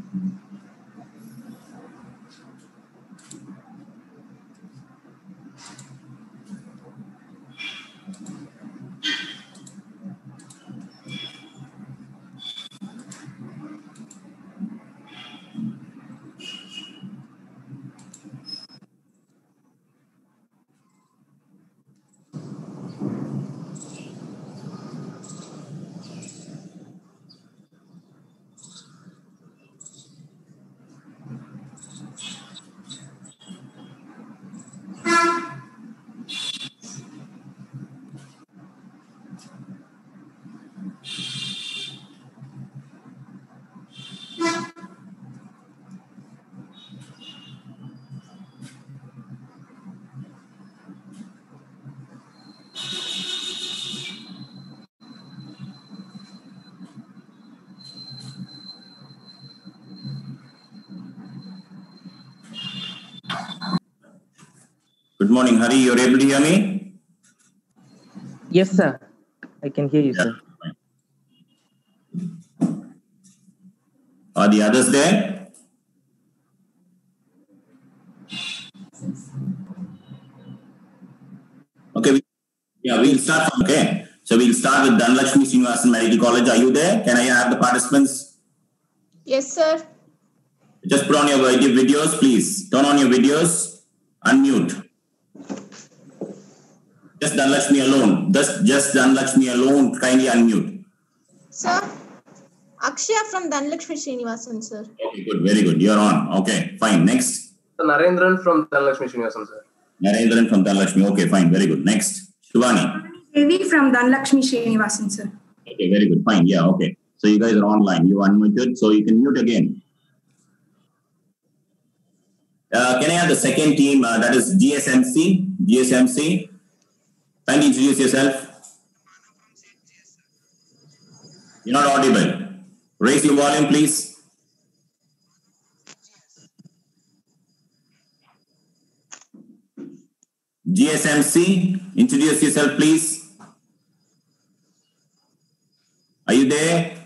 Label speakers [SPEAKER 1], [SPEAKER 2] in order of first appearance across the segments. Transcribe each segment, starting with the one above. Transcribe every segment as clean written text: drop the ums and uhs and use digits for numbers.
[SPEAKER 1] Good morning, Hari. You're able to hear me?
[SPEAKER 2] Yes, sir. I can hear you, sir.
[SPEAKER 1] Are the others there? Okay. We'll start. Okay. So we'll start with Dhanlakshmi Srinivasan Medical College. Are you there? Can I have the participants?
[SPEAKER 3] Yes, sir.
[SPEAKER 1] Just put on your videos, please. Turn on your videos. Unmute. Just Dhanlakshmi alone. Just Dhanlakshmi alone. Kindly unmute.
[SPEAKER 3] Sir, Akshaya from Dhanlakshmi Srinivasan, sir.
[SPEAKER 1] Okay, good. Very good. You're on. Okay, fine. Next.
[SPEAKER 4] Narendran from Dhanlakshmi Srinivasan, sir.
[SPEAKER 1] Narendran from Dhanlakshmi. Okay, fine. Very good. Next. Shivani.
[SPEAKER 5] Devi from Dhanlakshmi Srinivasan, sir.
[SPEAKER 1] Okay, very good. Fine. Yeah, okay. So you guys are online. You unmuted, so you can mute again. Can I have the second team? That is GSMC. GSMC. Kindly introduce yourself. You're not audible. Raise your volume, please. GSMC, introduce yourself, please. Are you there?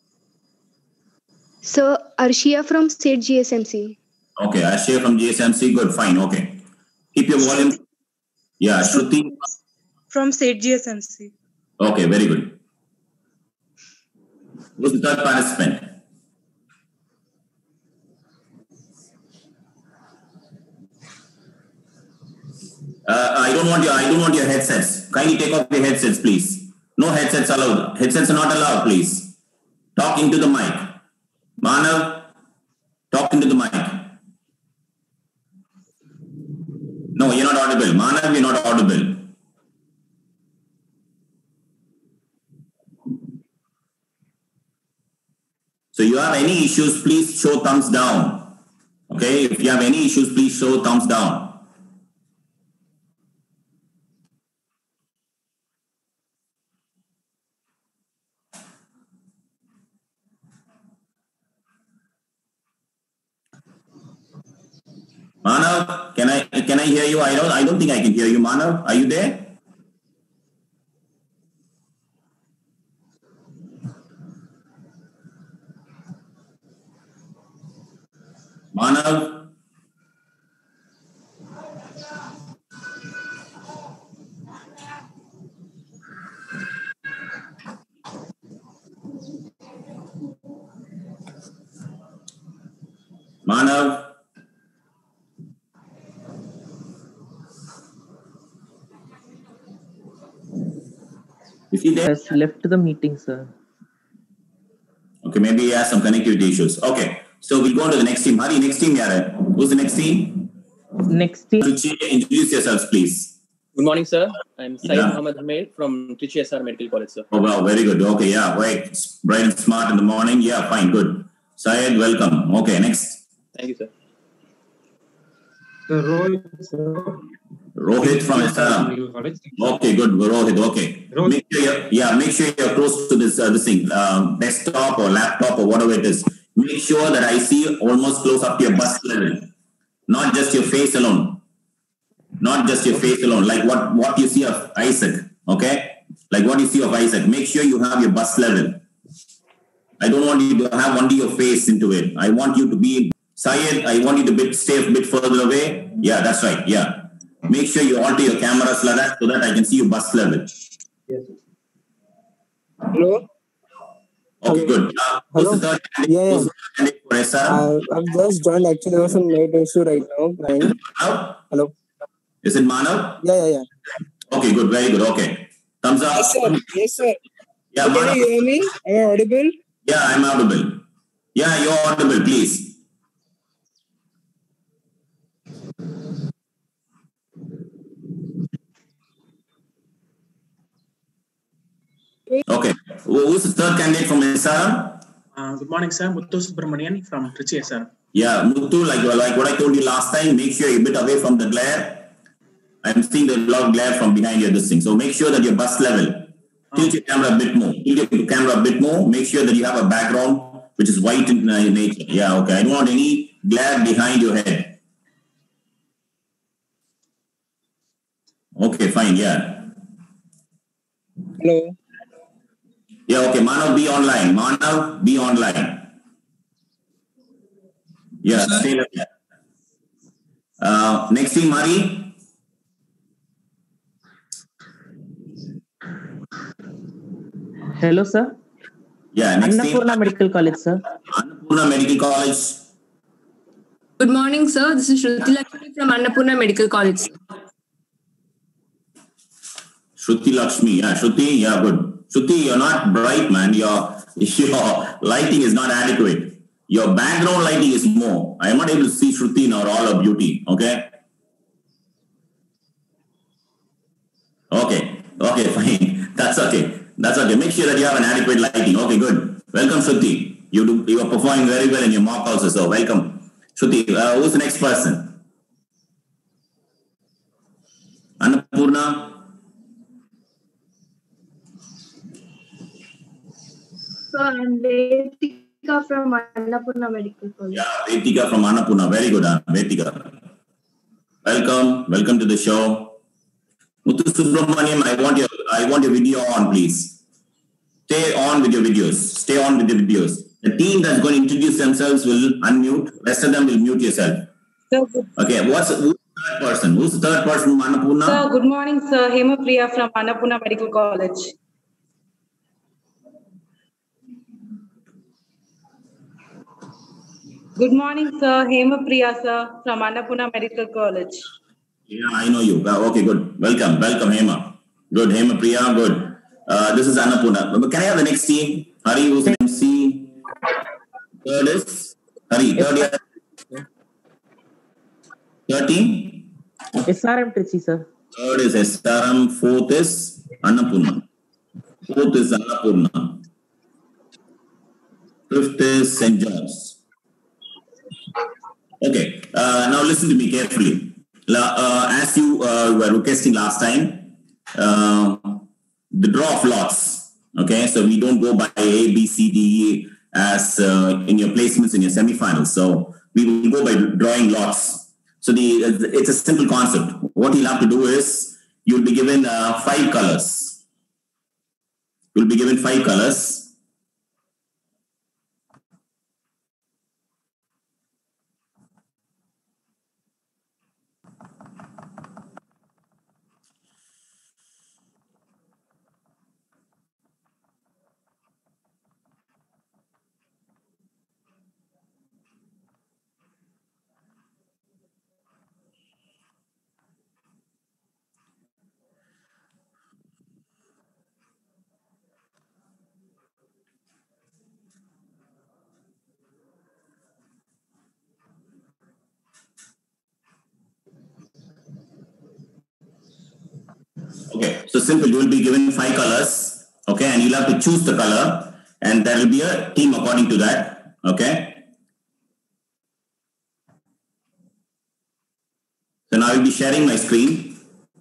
[SPEAKER 6] Sir, Arshia from State GSMC.
[SPEAKER 1] Okay, Arshia from GSMC. Good, fine, okay. Keep your volume. Yeah, Shruti.
[SPEAKER 7] From State GSMC.
[SPEAKER 1] Okay, very good. Who's the third participant? I don't want your headsets. Kindly take off your headsets, please. No headsets allowed. Headsets are not allowed, please. Talk into the mic. Manav, talk into the mic. No, you're not audible. Manav, you're not audible. So you have any issues, please show thumbs down. Okay, if you have any issues, please show thumbs down. Manav, can I hear you? I don't think I can hear you. Manav, are you there? Manav? Manav? Is he there?
[SPEAKER 2] Has left the meeting, sir.
[SPEAKER 1] Okay, maybe he has some connectivity issues. Okay, so we'll go on to the next team. Hari, next team, Yara. Who's the next team?
[SPEAKER 2] Next team.
[SPEAKER 1] Introduce yourselves, please.
[SPEAKER 8] Good morning, sir. I'm Syed Muhammad Hamid from Trichy SR Medical College, sir.
[SPEAKER 1] Oh, wow, very good. Okay, yeah, right. Bright and smart in the morning. Yeah, fine, good. Syed, welcome. Okay, next.
[SPEAKER 8] Thank you, sir.
[SPEAKER 9] Rohit, sir.
[SPEAKER 1] Rohit from SRM. Okay, good. Rohit, okay. Make sure you're close to this thing, desktop or laptop or whatever it is. Make sure that I see almost close up to your bust level. Not just your face alone. Not just your face alone. Like what you see of Isaac. Okay? Like what you see of Isaac. Make sure you have your bust level. I don't want you to have only your face into it. I want you to be Syed. I want you to stay a bit further away. Yeah, that's right. Yeah. Make sure you alter your cameras like that so that I can see you bust level.
[SPEAKER 9] Yes. Hello.
[SPEAKER 1] Okay, good. Who's the third candidate?
[SPEAKER 9] Yeah.
[SPEAKER 1] Who's the third candidate for SRM?
[SPEAKER 9] I've just joined. Actually, there was some net issue right now. Hello.
[SPEAKER 1] Is it Manav?
[SPEAKER 9] Yeah.
[SPEAKER 1] Okay, good. Very good. Okay. Thumbs up.
[SPEAKER 9] Yes, sir.
[SPEAKER 1] Yeah,
[SPEAKER 9] Can
[SPEAKER 1] Manav.
[SPEAKER 9] you hear me? Am I audible?
[SPEAKER 1] Yeah, I'm audible. Yeah, you're audible, please. Okay. Who's the third candidate from SRM?
[SPEAKER 10] Good morning, sir. Muthu Subramanian from Trichy, sir.
[SPEAKER 1] Yeah, Muthu, like what I told you last time, make sure you're a bit away from the glare. I'm seeing a lot of glare from behind your this thing. So make sure that you're bust level. Tilt your camera a bit more. Make sure that you have a background which is white in nature. Yeah, okay. I don't want any glare behind your head. Okay, fine. Yeah.
[SPEAKER 9] Hello.
[SPEAKER 1] Yeah, okay. Manav, be online. Yeah, stay like that. Next team, Mari.
[SPEAKER 2] Hello, sir.
[SPEAKER 1] Yeah, next team.
[SPEAKER 2] Annapurna Medical College, sir.
[SPEAKER 1] Annapurna Medical College.
[SPEAKER 11] Good morning, sir. This is Shruti Lakshmi from Annapurna Medical College.
[SPEAKER 1] Shruti Lakshmi. Yeah, Shruti. Yeah, good. Shruti, you're not bright, man. Your lighting is not adequate. Your background lighting is more. I am not able to see Shruti in all her beauty. Okay? Okay, fine. That's okay. Make sure that you have an adequate lighting. Okay, good. Welcome, Shruti. You are performing very well in your mock also. So welcome. Shruti, who's the next person? Annapurna.
[SPEAKER 6] So I'm Vetika from Annapurna Medical College.
[SPEAKER 1] Yeah, Vetika from Annapurna. Very good, Vetika. Welcome to the show. Muthu Subramaniam, I want your video on, please. Stay on with your videos. The team that's going to introduce themselves will unmute. Rest of them will mute yourself. Okay, who's the third person? Who's the third person from Annapurna?
[SPEAKER 7] Sir, good morning, sir. Hema Priya from Annapurna Medical College. Good morning, sir. Hema Priya, sir, from Annapurna Medical College.
[SPEAKER 1] Yeah, I know you. Okay, good. Welcome, Hema. Good, Hema Priya, good. This is Annapurna. Can I have the next team? Hari, who's the MC? Third is? Hari, third team?
[SPEAKER 2] SRM Trichy, sir.
[SPEAKER 1] Third is SRM. Fourth is Annapurna. Fifth is St. John's. Okay, now listen to me carefully. As you were requesting last time, the draw of lots. Okay, so we don't go by A, B, C, D, E as in your placements in your semifinals. So we will go by drawing lots. So it's a simple concept. What you'll have to do is you'll be given 5 colors. Okay, so simple. You will be given 5 colors. Okay, and you'll have to choose the color, and there will be a team according to that. Okay. So now I will be sharing my screen.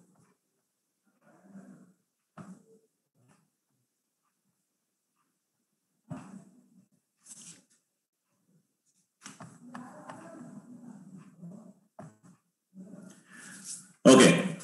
[SPEAKER 1] Okay,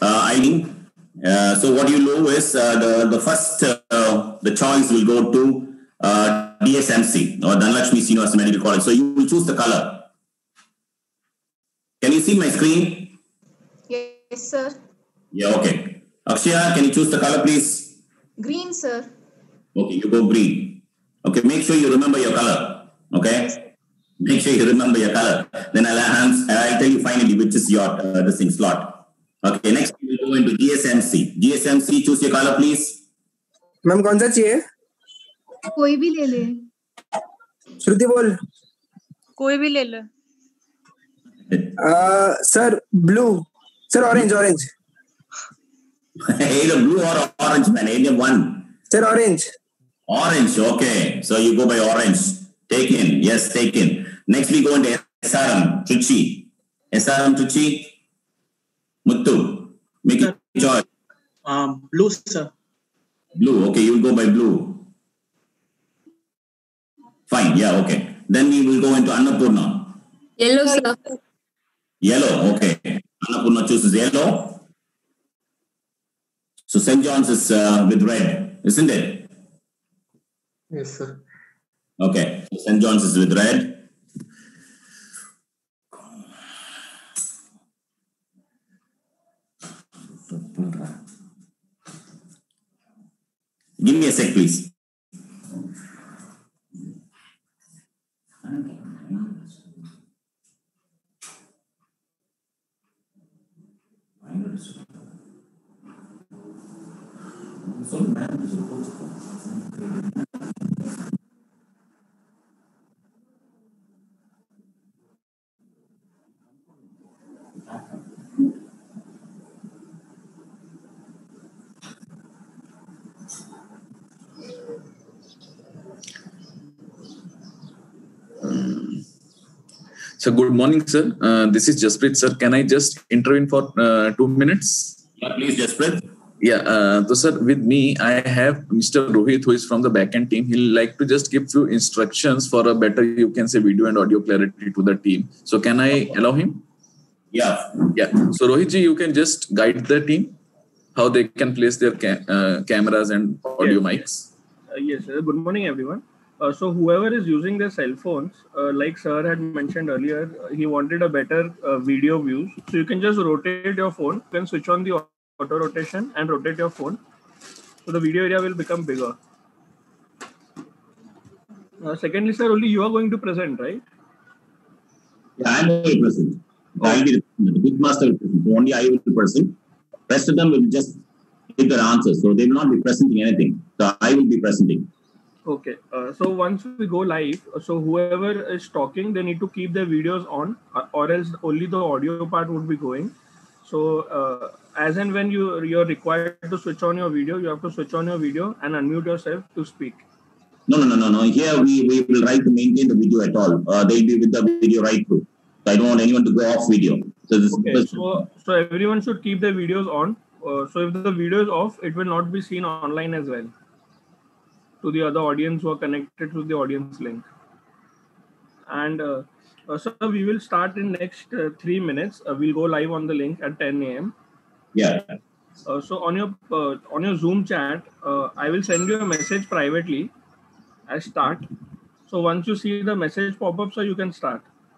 [SPEAKER 1] so what you know is the first the choice will go to DSMC or Dhanlakshmi Srinivasa Medical College. So you will choose the color. Can you see my screen?
[SPEAKER 3] Yes, sir.
[SPEAKER 1] Yeah, okay. Akshaya, can you choose the color, please?
[SPEAKER 3] Green, sir.
[SPEAKER 1] Okay, you go green. Okay, make sure you remember your color. Okay? Make sure you remember your color. Then I'll tell you finally which is your this thing slot. Okay, next we will go into GSMC. GSMC, choose your color, please.
[SPEAKER 9] Ma'am कौन सा चाहिए?
[SPEAKER 6] कोई भी ले ले.
[SPEAKER 9] श्रुति बोल.
[SPEAKER 7] कोई भी ले ले.
[SPEAKER 9] Sir, blue. Sir, orange.
[SPEAKER 1] Either blue or orange, man. Either one.
[SPEAKER 9] Sir, orange.
[SPEAKER 1] Orange, okay. So you go by orange. Take in. Yes, take in. Next we go into SRM, Trichy. SRM, Trichy. Muttu. Make it choice.
[SPEAKER 10] Blue, sir.
[SPEAKER 1] Blue, okay. You will go by blue. Fine, yeah, okay. Then we will go into Annapurna.
[SPEAKER 11] Yellow, sir.
[SPEAKER 1] Yellow, okay. Annapurna chooses yellow. So St. John's is with red, isn't it?
[SPEAKER 4] Yes, sir.
[SPEAKER 1] Okay, so St. John's is with red. Give me a sec, please.
[SPEAKER 12] So good morning, sir. This is Jasprit, sir. Can I just intervene for 2 minutes?
[SPEAKER 1] Yeah, please, Jasprit.
[SPEAKER 12] Yeah. So, sir, with me, I have Mr. Rohit, who is from the backend team. He'll like to just give few instructions for a better, you can say, video and audio clarity to the team. So, can I allow him?
[SPEAKER 1] Yeah.
[SPEAKER 12] Yeah. So, Rohitji, you can just guide the team how they can place their cameras and audio mics.
[SPEAKER 13] Yes, sir. Good morning, everyone. So whoever is using their cell phones, like sir had mentioned earlier, he wanted a better video views. So you can just rotate your phone. You can switch on the auto rotation and rotate your phone. So the video area will become bigger. Secondly, sir, only you are going to present, right?
[SPEAKER 1] Yeah, I'm going to present. I'll be the big master will present. So only I will be present. Rest of them will just give their answers. So they will not be presenting anything. So I will be presenting.
[SPEAKER 13] Okay. So once we go live, so whoever is talking, they need to keep their videos on, or else only the audio part would be going. So as and when you're required to switch on your video, you have to switch on your video and unmute yourself to speak.
[SPEAKER 1] No. Here we will try to maintain the video at all. They'll be with the video right through. So I don't want anyone to go off video. So this
[SPEAKER 13] okay. So everyone should keep their videos on. So if the video is off, it will not be seen online as well to the other audience who are connected to the audience link. And so we will start in next 3 minutes. We'll go live on the link at 10 a.m.
[SPEAKER 1] Yeah.
[SPEAKER 13] So on your Zoom chat, I will send you a message privately as start. So once you see the message pop up, so you can start.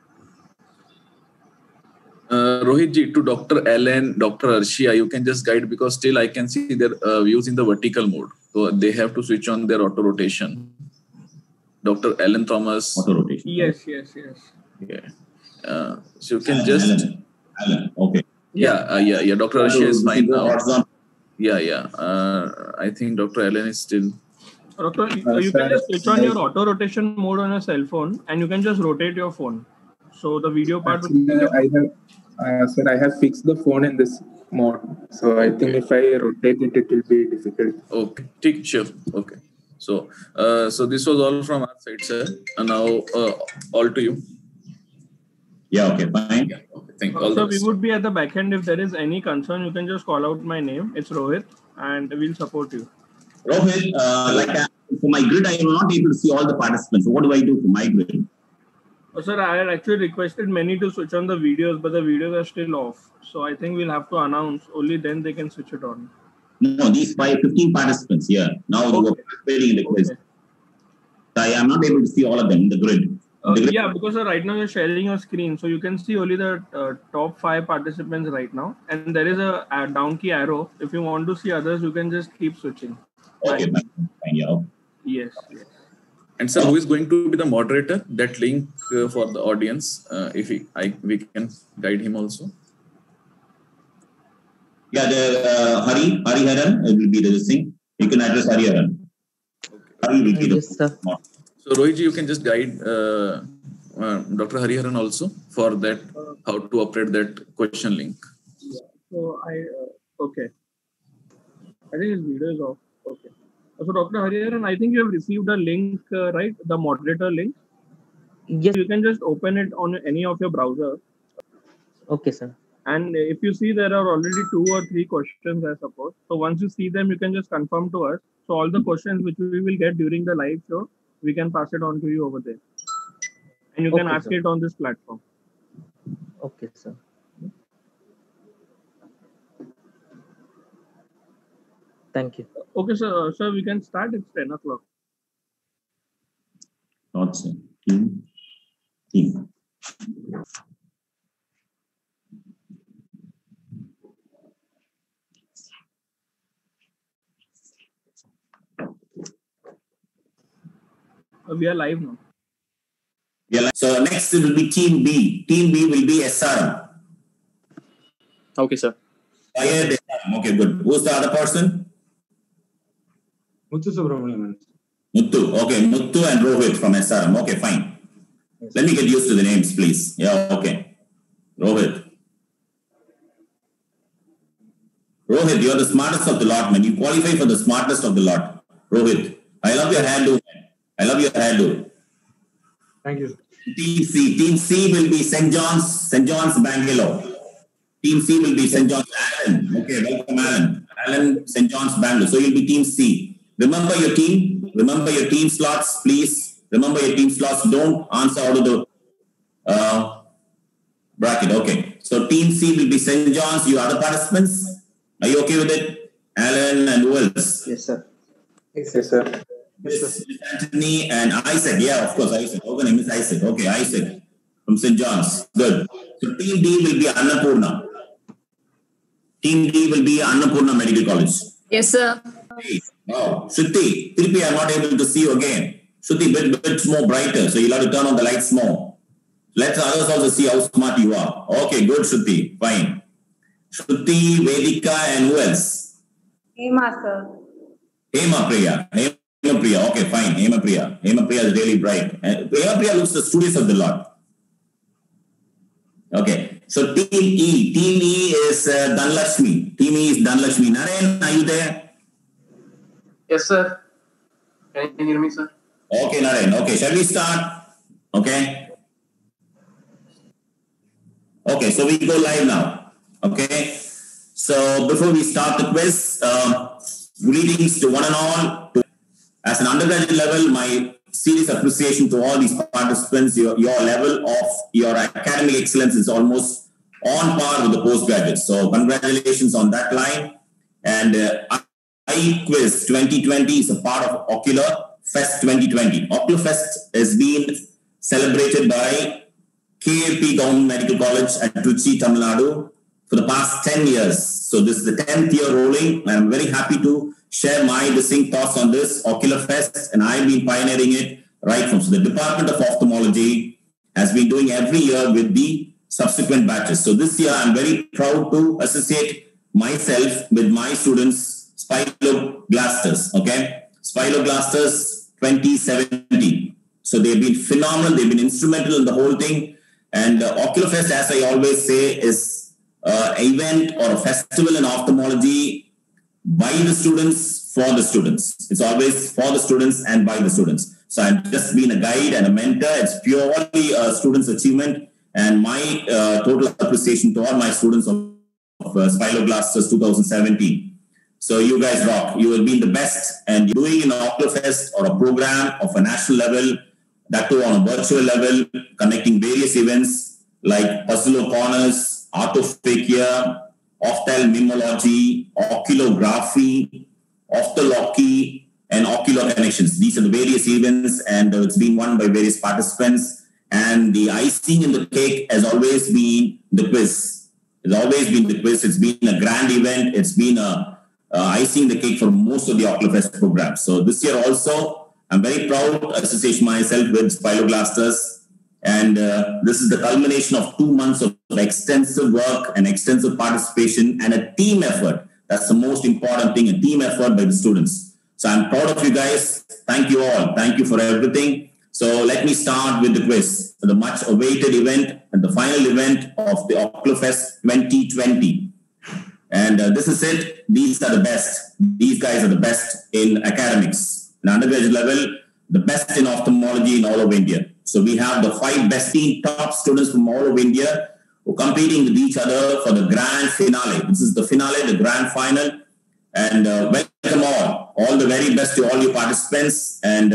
[SPEAKER 12] Rohitji, to Dr. Ellen, Dr. Arshia, you can just guide because still I can see their views in the vertical mode. So they have to switch on their auto rotation. Dr. Ellen Thomas.
[SPEAKER 1] Auto rotation.
[SPEAKER 13] Yes.
[SPEAKER 12] Yeah. So you can just.
[SPEAKER 1] Alan. Okay.
[SPEAKER 12] Yeah. Dr. Arshia is fine now. Yeah. I think Dr. Ellen is still.
[SPEAKER 13] Doctor, you can just switch on your auto rotation mode on your cell phone, and you can just rotate your phone. So the video part.
[SPEAKER 14] I have fixed the phone in this mode. So I think if I rotate it, it will be difficult.
[SPEAKER 12] Okay, sure. Okay. So this was all from our side, sir. And now all to you.
[SPEAKER 1] Yeah. Okay. Fine.
[SPEAKER 12] Yeah, okay. Thank you.
[SPEAKER 13] So we would be at the back end. If there is any concern, you can just call out my name. It's Rohit, and we'll support you.
[SPEAKER 1] Rohit, for my grid, I am not able to see all the participants. So what do I do for my grid?
[SPEAKER 13] Sir, I had actually requested many to switch on the videos, but the videos are still off. So I think we'll have to announce. Only then they can switch it on.
[SPEAKER 1] No, these 15 participants here. Now they were participating in the quiz. I am not able to see all of them in the grid.
[SPEAKER 13] Yeah, because right now you're sharing your screen, so you can see only the top 5 participants right now, and there is a down key arrow. If you want to see others, you can just keep switching.
[SPEAKER 1] Okay, fine. Yeah.
[SPEAKER 13] Yes.
[SPEAKER 12] And sir, who is going to be the moderator? That link for the audience, if we can guide him also.
[SPEAKER 1] Yeah, the Hariharan will be the thing. You can address Hariharan. Hari will be the.
[SPEAKER 2] Yes, sir.
[SPEAKER 12] So Rohit ji, you can just guide Dr. Hariharan also for that, how to operate that question link.
[SPEAKER 13] Yeah. So okay. I think his video is off. Okay. So Dr. Hariharan, I think you have received a link, right? The moderator link.
[SPEAKER 2] Yes.
[SPEAKER 13] You can just open it on any of your browser.
[SPEAKER 2] Okay, sir.
[SPEAKER 13] And if you see there are already 2 or 3 questions, I suppose. So once you see them, you can just confirm to us. So all the questions which we will get during the live show, we can pass it on to you over there. And you can ask it on this platform.
[SPEAKER 2] Okay, sir. Thank you.
[SPEAKER 13] Okay, sir. Sir, we can start. It's 10 o'clock.
[SPEAKER 1] Not sir. Team.
[SPEAKER 13] We are live now.
[SPEAKER 1] Yeah. So next it will be Team B. Team B will be SRM.
[SPEAKER 8] Okay, sir.
[SPEAKER 1] Okay, good. Who's the other person?
[SPEAKER 4] Muthu Subramanian.
[SPEAKER 1] Muthu. Okay, Muthu and Rohit from SRM. Okay, fine. Yes. Let me get used to the names, please. Yeah, okay. Rohit. Rohit, you're the smartest of the lot, man. You qualify for the smartest of the lot. Rohit, I love your hairdo. I love your hairdo.
[SPEAKER 4] Thank you.
[SPEAKER 1] Team C. Team C will be St. John's Bangalore. Team C will be St. John's Alan. Okay, welcome Alan. Alan, St. John's Bangalore. So you'll be Team C. Remember your team. Remember your team slots, please. Remember your team slots. Don't answer out of the bracket. Okay. So Team C will be St. John's. You other participants? Are you okay with it? Alan and who else?
[SPEAKER 4] Yes, sir. Yes, sir.
[SPEAKER 1] Yes, Anthony and Isaac. Yeah, of course, Isaac. Okay, name is Isaac. Okay, Isaac from St. John's. Good. So Team D will be Annapurna. Team D will be Annapurna Medical College.
[SPEAKER 11] Yes, sir.
[SPEAKER 1] Oh, Shruti, I'm not able to see you again. Shruti, bit more brighter, so you'll have to turn on the lights more. Let others also see how smart you are. Okay, good, Shruti. Fine. Shruti, Vedika, and who else?
[SPEAKER 7] Hema, sir.
[SPEAKER 1] Hema Priya. Hema Priya. Okay, fine. Hema Priya. Hema Priya is really bright. Hema Priya looks the studious of the lot. Okay. So Team E. Team E is Dhanlakshmi. Team E is Dhanlakshmi. Naren, are you there?
[SPEAKER 4] Yes, sir. Can you hear me, sir?
[SPEAKER 1] Okay, Naren. Okay, shall we start? Okay. Okay, so we go live now. Okay. So before we start the quiz, greetings to one and all. As an undergraduate level, my serious appreciation to all these participants. Your level of your academic excellence is almost on par with the postgraduates. So congratulations on that line. And iQuiz 2020 is a part of Ocular Fest 2020. Ocular Fest is being celebrated by KAP Government Medical College at Trichy, Tamil Nadu for the past 10 years. So this is the 10th year rolling. And I'm very happy to share my distinct thoughts on this Ocular Fest, and I've been pioneering it right from. So the Department of Ophthalmology has been doing every year with the subsequent batches. So this year, I'm very proud to associate myself with my students, Spiloglastus, okay? Spiloglastus 2070. So they've been phenomenal. They've been instrumental in the whole thing. And Ocular Fest, as I always say, is an event or a festival in ophthalmology by the students, for the students. It's always for the students and by the students. So I've just been a guide and a mentor. It's purely a student's achievement, and my total appreciation to all my students of Spiloglastus 2017. So you guys rock. You have been the best, and you're doing an Ocular Fest or a program of a national level, that too on a virtual level, connecting various events like puzzle corners, ophthalmology, oculography, ophthalmology, and Ocular Connections. These are the various events, and it's been won by various participants. And the icing in the cake has always been the quiz. It's always been the quiz. It's been a grand event. It's been a icing in the cake for most of the Oculofest programs. So this year also, I'm very proud to associate myself with Spiloglastas. And this is the culmination of 2 months of extensive work and extensive participation and a team effort. That's the most important thing, a team effort by the students. So I'm proud of you guys. Thank you all. Thank you for everything. So let me start with the quiz, the much awaited event and the final event of the Oculofest 2020. And this is it. These are the best. These guys are the best in academics. In undergraduate level, the best in ophthalmology in all of India. So we have the 5 best top students from all of India who are competing with each other for the grand finale. This is the finale, the grand final. And welcome all the very best to all your participants. And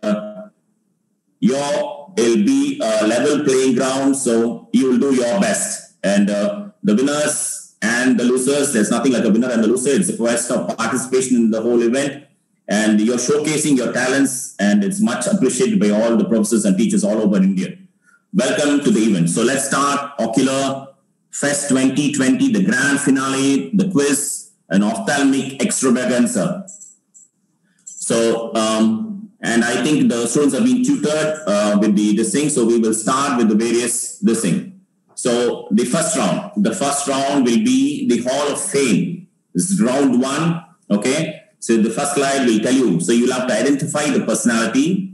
[SPEAKER 1] it'll be a level playing ground, so you will do your best. And the winners and the losers, there's nothing like a winner and a loser. It's a quest of participation in the whole event. And you're showcasing your talents, and it's much appreciated by all the professors and teachers all over India. Welcome to the event. So let's start Ocular Fest 2020, the grand finale, the quiz, an ophthalmic extravaganza. So, and I think the students have been tutored with this thing. So we will start with the various this thing. So the first round will be the Hall of Fame. This is round 1. Okay. So the first slide will tell you. So you'll have to identify the personality.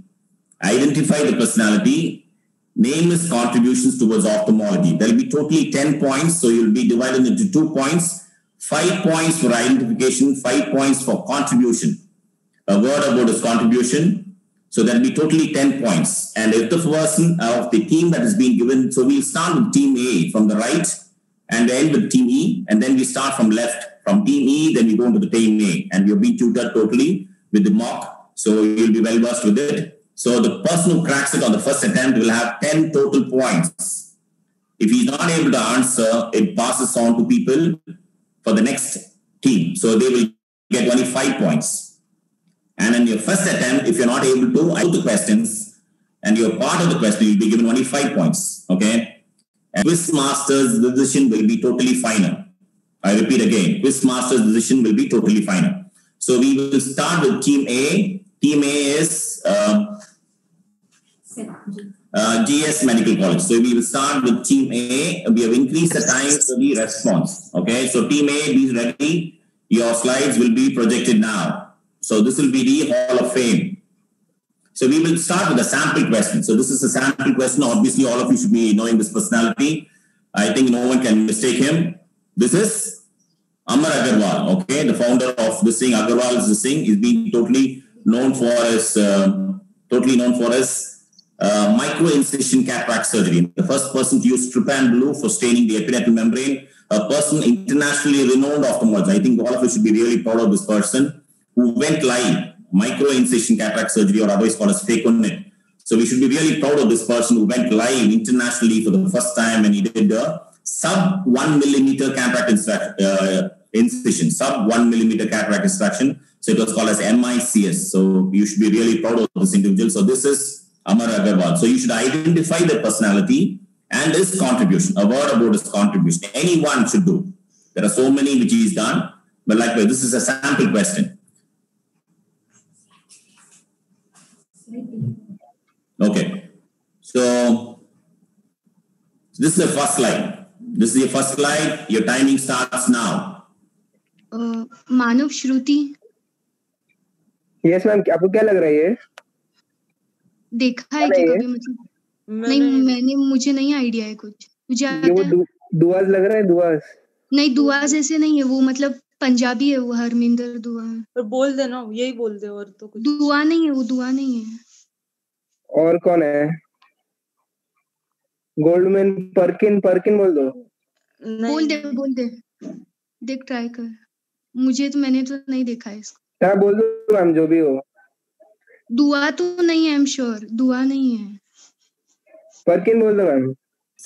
[SPEAKER 1] Name his contributions towards ophthalmology. There will be totally 10 points. So you'll be divided into 2 points. 5 points for identification, 5 points for contribution. A word about his contribution. So there will be totally 10 points. And if the person of the team that has been given, so we'll start with team A from the right and end with team E. And then we start from left. From team E, then we go into the team A. And you'll be tutored totally with the mock. So you'll be well versed with it. So the person who cracks it on the first attempt will have 10 total points. If he's not able to answer, it passes on to people for the next team. So they will get only 5 points. And in your first attempt, if you're not able to answer the questions and you're part of the question, you'll be given only 5 points. Okay? And quiz master's decision will be totally final. I repeat again, quiz master's decision will be totally final. So we will start with team A. Team A is GS Medical College. So we will start with team A. We have increased the time for the response. Okay, so team A, be ready. Your slides will be projected now. So this will be the Hall of Fame. So we will start with a sample question. So this is a sample question. Obviously, all of you should be knowing this personality. I think no one can mistake him. This is Amar Agarwal, okay, the founder of this thing. Agarwal is this thing. He's been totally known for his micro-incision cataract surgery. The first person to use trypan blue for staining the epiretinal membrane. A person internationally renowned ophthalmologist. I think all of you should be really proud of this person who went live. Micro-incision cataract surgery, or otherwise called as phaconet. So we should be really proud of this person who went live internationally for the first time, and he did a sub 1 millimeter cataract incision, sub 1 millimeter cataract extraction. So it was called as MICS. So you should be really proud of this individual. So this is Amar Agarwal. So you should identify the personality and his contribution, a word about his contribution. Anyone should do. There are so many which he's done, but likewise, this is a sample question. Okay. So this is the first slide. This is your first slide. Your timing starts now.
[SPEAKER 6] Manav Shruti.
[SPEAKER 9] Yes ma'am, आपको क्या लग रहा है ये?
[SPEAKER 6] देखा है कि कभी मतलब नहीं, मुझे नहीं आइडिया है कुछ. मुझे आता है
[SPEAKER 9] दुआस लग रहा है. दुआस
[SPEAKER 6] नहीं, दुआस ऐसे नहीं है वो, मतलब पंजाबी है वो, हरमिंदर दुआ.
[SPEAKER 7] पर बोल दे ना, यही बोल दे. और तो कुछ
[SPEAKER 6] दुआ नहीं है वो, दुआ नहीं है.
[SPEAKER 9] और कौन है? गोल्डमैन. परकिन बोल दो.
[SPEAKER 6] बोल दे देख, ट्राई कर. मुझे तो, मैंने तो नहीं देखा है इसको.
[SPEAKER 9] क्या बोल दो मैम, जो भी हो.
[SPEAKER 6] दुआ तो नहीं है, आई एम श्योर. दुआ नहीं है.
[SPEAKER 9] परकिन बोल दो मैम.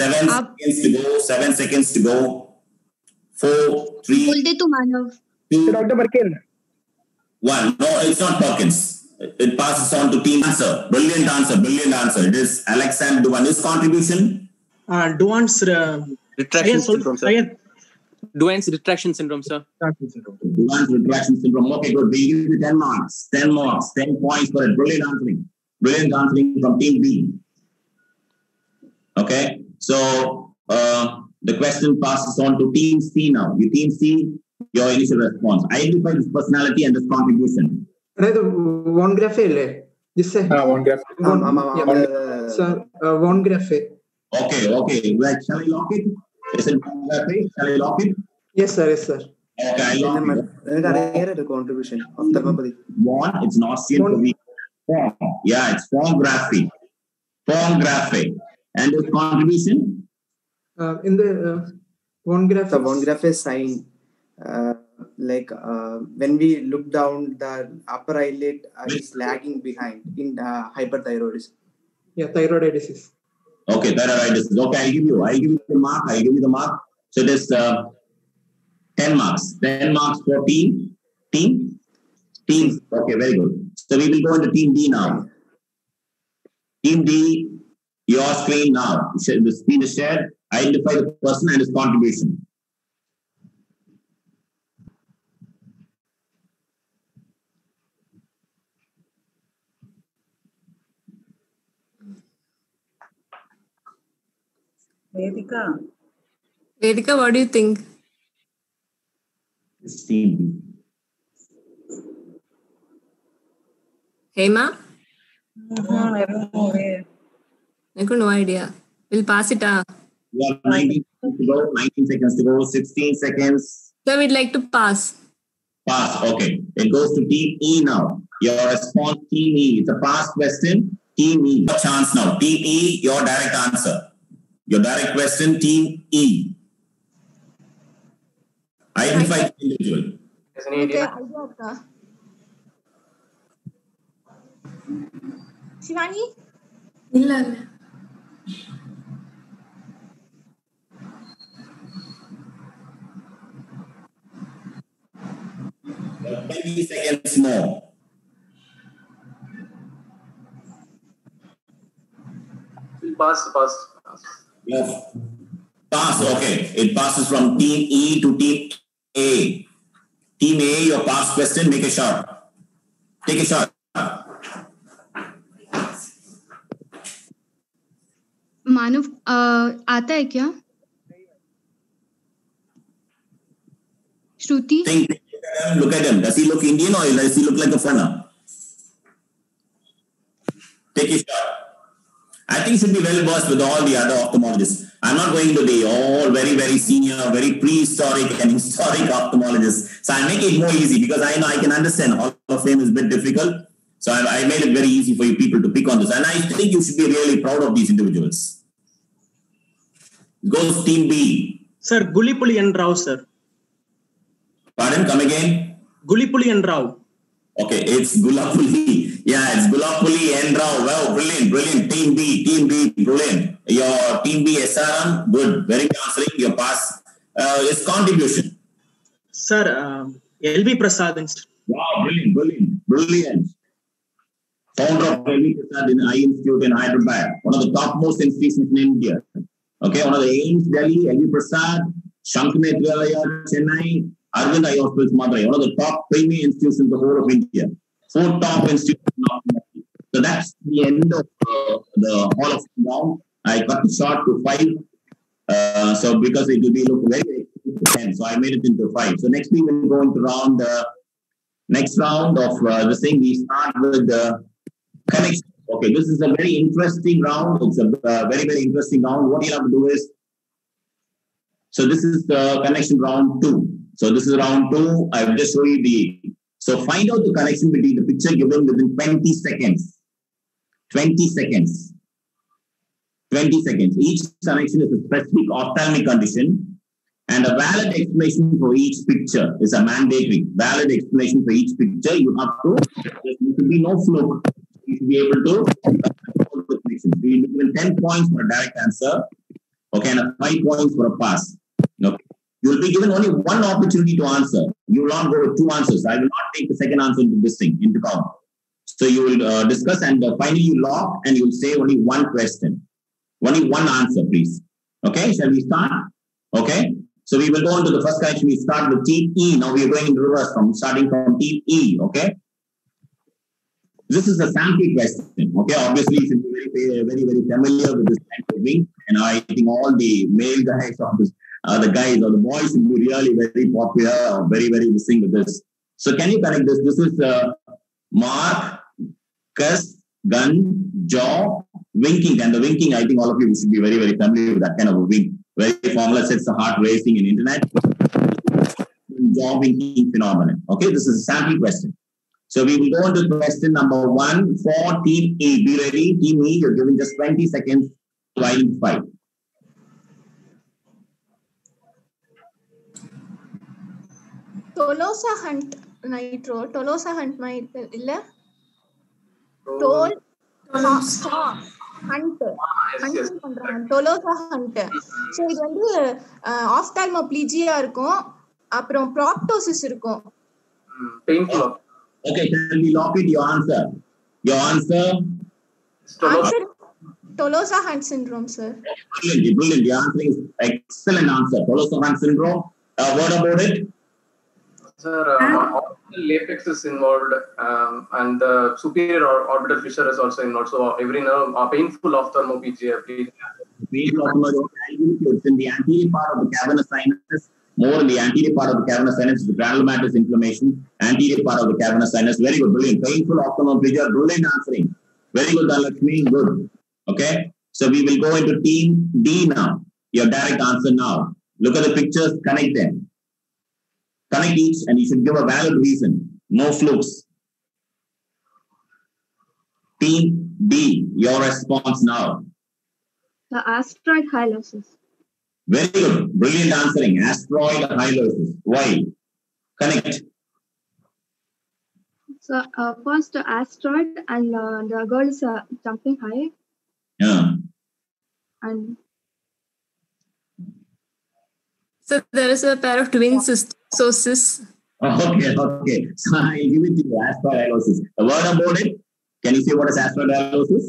[SPEAKER 1] 7 seconds to go. 4, 3.
[SPEAKER 6] बोल दे तू Manav.
[SPEAKER 9] Doctor Perkin.
[SPEAKER 1] 1. No, it's not Perkins. It passes on to team answer. Brilliant answer. Brilliant answer. It is Alexander Duan. His contribution?
[SPEAKER 10] Duan's
[SPEAKER 8] retraction syndrome, sir. Duan's retraction syndrome, sir.
[SPEAKER 1] Duan's retraction syndrome. Okay, good. We give you 10 marks. 10 marks. 10 points for it. Brilliant answering. Brilliant answering from team B. Okay. So the question passes on to team C now. You team C, your initial response. Identify this personality and this contribution.
[SPEAKER 9] Von Graffe അല്ലേ?
[SPEAKER 14] Von Graffe.
[SPEAKER 9] Sir, Von Graffe.
[SPEAKER 1] Okay. Right. Shall I lock it? Is it Von Graffe? Shall I lock it?
[SPEAKER 9] Yes, sir. Yes, sir.
[SPEAKER 1] Okay, I lock it.
[SPEAKER 15] Contribution.
[SPEAKER 1] One, it's not seen to be form. Yeah, it's Von Graffe. Von Graffe. And his contribution?
[SPEAKER 9] In the Von Graffe.
[SPEAKER 15] The Von Graffe sign. When we look down, the upper eyelid is lagging behind in hyperthyroidism.
[SPEAKER 9] Yeah, thyroiditis.
[SPEAKER 1] Okay, thyroiditis. Okay, I give you the mark. So it is 10 marks. 10 marks for team. Okay, very good. So we will go into team D now. Team D, your screen now. The screen is shared. Identify the person and his contribution.
[SPEAKER 11] Vedika, what do you think?
[SPEAKER 1] It's team B.
[SPEAKER 11] Hema? I don't know. I got no idea. We'll pass it up.
[SPEAKER 1] You have 19 seconds to go, 16 seconds.
[SPEAKER 11] So we'd like to pass.
[SPEAKER 1] Pass, okay. It goes to team E now. Your response, team E. It's a pass question. Team E. Your chance now. Team E, your direct answer. Your direct question, team E. Identify the individual.
[SPEAKER 3] Okay, Shivani?
[SPEAKER 5] Illa.
[SPEAKER 1] You have 20 seconds more.
[SPEAKER 4] Pass.
[SPEAKER 1] Yes. Pass, okay. It passes from team E to team A. Team A, your pass question, make a shot. Take a shot.
[SPEAKER 6] Manav आता है क्या? श्रुति?
[SPEAKER 1] Look at him. Does he look Indian or does he look like a foreigner? Take a shot. I think you should be well versed with all the other ophthalmologists. I'm not going to the all very, very senior, very prehistoric and historic ophthalmologists. So I make it more easy because I know I can understand Hall of Fame is a bit difficult. So I made it very easy for you people to pick on this. And I think you should be really proud of these individuals. Goes team B.
[SPEAKER 10] Sir, Gulipuli and Rao, sir.
[SPEAKER 1] Pardon, come again?
[SPEAKER 10] Gulipuli and Rao.
[SPEAKER 1] Okay, it's Gulapuli. Yeah, it's Gulapuli and Rao. Wow, brilliant. Team B, brilliant. Your team B, SRM, good. Very good answering. Your pass. His contribution.
[SPEAKER 10] Sir, LV Prasad.
[SPEAKER 1] Wow, brilliant. Founder of LV Prasad in Eye Institute in Hyderabad. One of the topmost institutions in India. Okay, one of the AIMS Delhi, LV Prasad, Shankanetralaya, Chennai, Arvind Eye Hospitals, Madurai, one of the top premier institutions in the whole of India. 4 top institutions. So that's the end of the Hall of Fame round. I cut it short to 5. So because it will be look very 10, so I made it into 5. So next week we'll go into next round of this thing. We start with the connection. Okay, this is a very interesting round. It's a very, very interesting round. What you have to do is, so this is the connection round 2. So this is round 2. I will just show you so find out the connection between the picture given within 20 seconds. 20 seconds. 20 seconds. Each connection is a specific ophthalmic condition and a valid explanation for each picture is a mandatory. Valid explanation for each picture. You have to, there should be no fluke. You should be able to follow the connection. So you will be given 10 points for a direct answer. Okay, and 5 points for a pass. Okay. You will be given only one opportunity to answer. You will not go with two answers. I will not take the second answer into this thing, into count. So you will discuss and finally you lock and you will say only one question. Only one answer, please. Okay, shall we start? Okay. So we will go on to the first question. We start with team E. Now we are going in reverse starting from team E. Okay. This is a sample question. Okay. Obviously, you should be very familiar with this kind of thing. And I think all the male guys or the guys or the boys should be really very popular or very listening with this. So can you connect this? This is mark, cuss, gun, jaw, winking. And the winking, I think all of you should be very familiar with that kind of a wink. Very formula sets the heart racing in internet. Jaw winking phenomenon. Okay, this is a sample question. So we will go on to question number 1 for team E. Be ready. Team E, you're given just 20 seconds to identify.
[SPEAKER 3] Tolosa hunt nitro. Tolosa hunt illa. Tol hunt. Tolosa hunt. So இது வந்து ophthalmoplegia இருக்கும். அப்புறம் proptosis இருக்கும்.
[SPEAKER 4] Painful.
[SPEAKER 1] Okay, can we lock it? Your answer.
[SPEAKER 3] Answer Tolosa Hunt syndrome, sir.
[SPEAKER 1] Brilliant. The answer is excellent answer. Tolosa Hunt syndrome. What about it?
[SPEAKER 4] Sir, orbital apex is involved, and the superior orbital fissure is also involved. So every nerve, painful ophthalmoplegia.
[SPEAKER 1] It's in the anterior part of the cavernous sinus. More in the anterior part of the cavernous sinus, the granulomatous inflammation. Anterior part of the cavernous sinus. Very good, brilliant. Painful ophthalmoplegia. Brilliant answering. Very good, Dhanlakshmi. Good. Okay. So we will go into team D now. Your direct answer now. Look at the pictures. Connect them. Connect each and you should give a valid reason. No flukes. Team D, your response now.
[SPEAKER 16] The asteroid hylosis.
[SPEAKER 1] Very good. Brilliant answering. Asteroid hylosis. Why? Connect.
[SPEAKER 16] So first asteroid and the girl is jumping high.
[SPEAKER 1] Yeah.
[SPEAKER 16] And
[SPEAKER 11] so there is a pair of twins. So cis.
[SPEAKER 1] Okay. So I give it to you. Asteroid hylosis. A word about it. Can you say what is asteroid hylosis?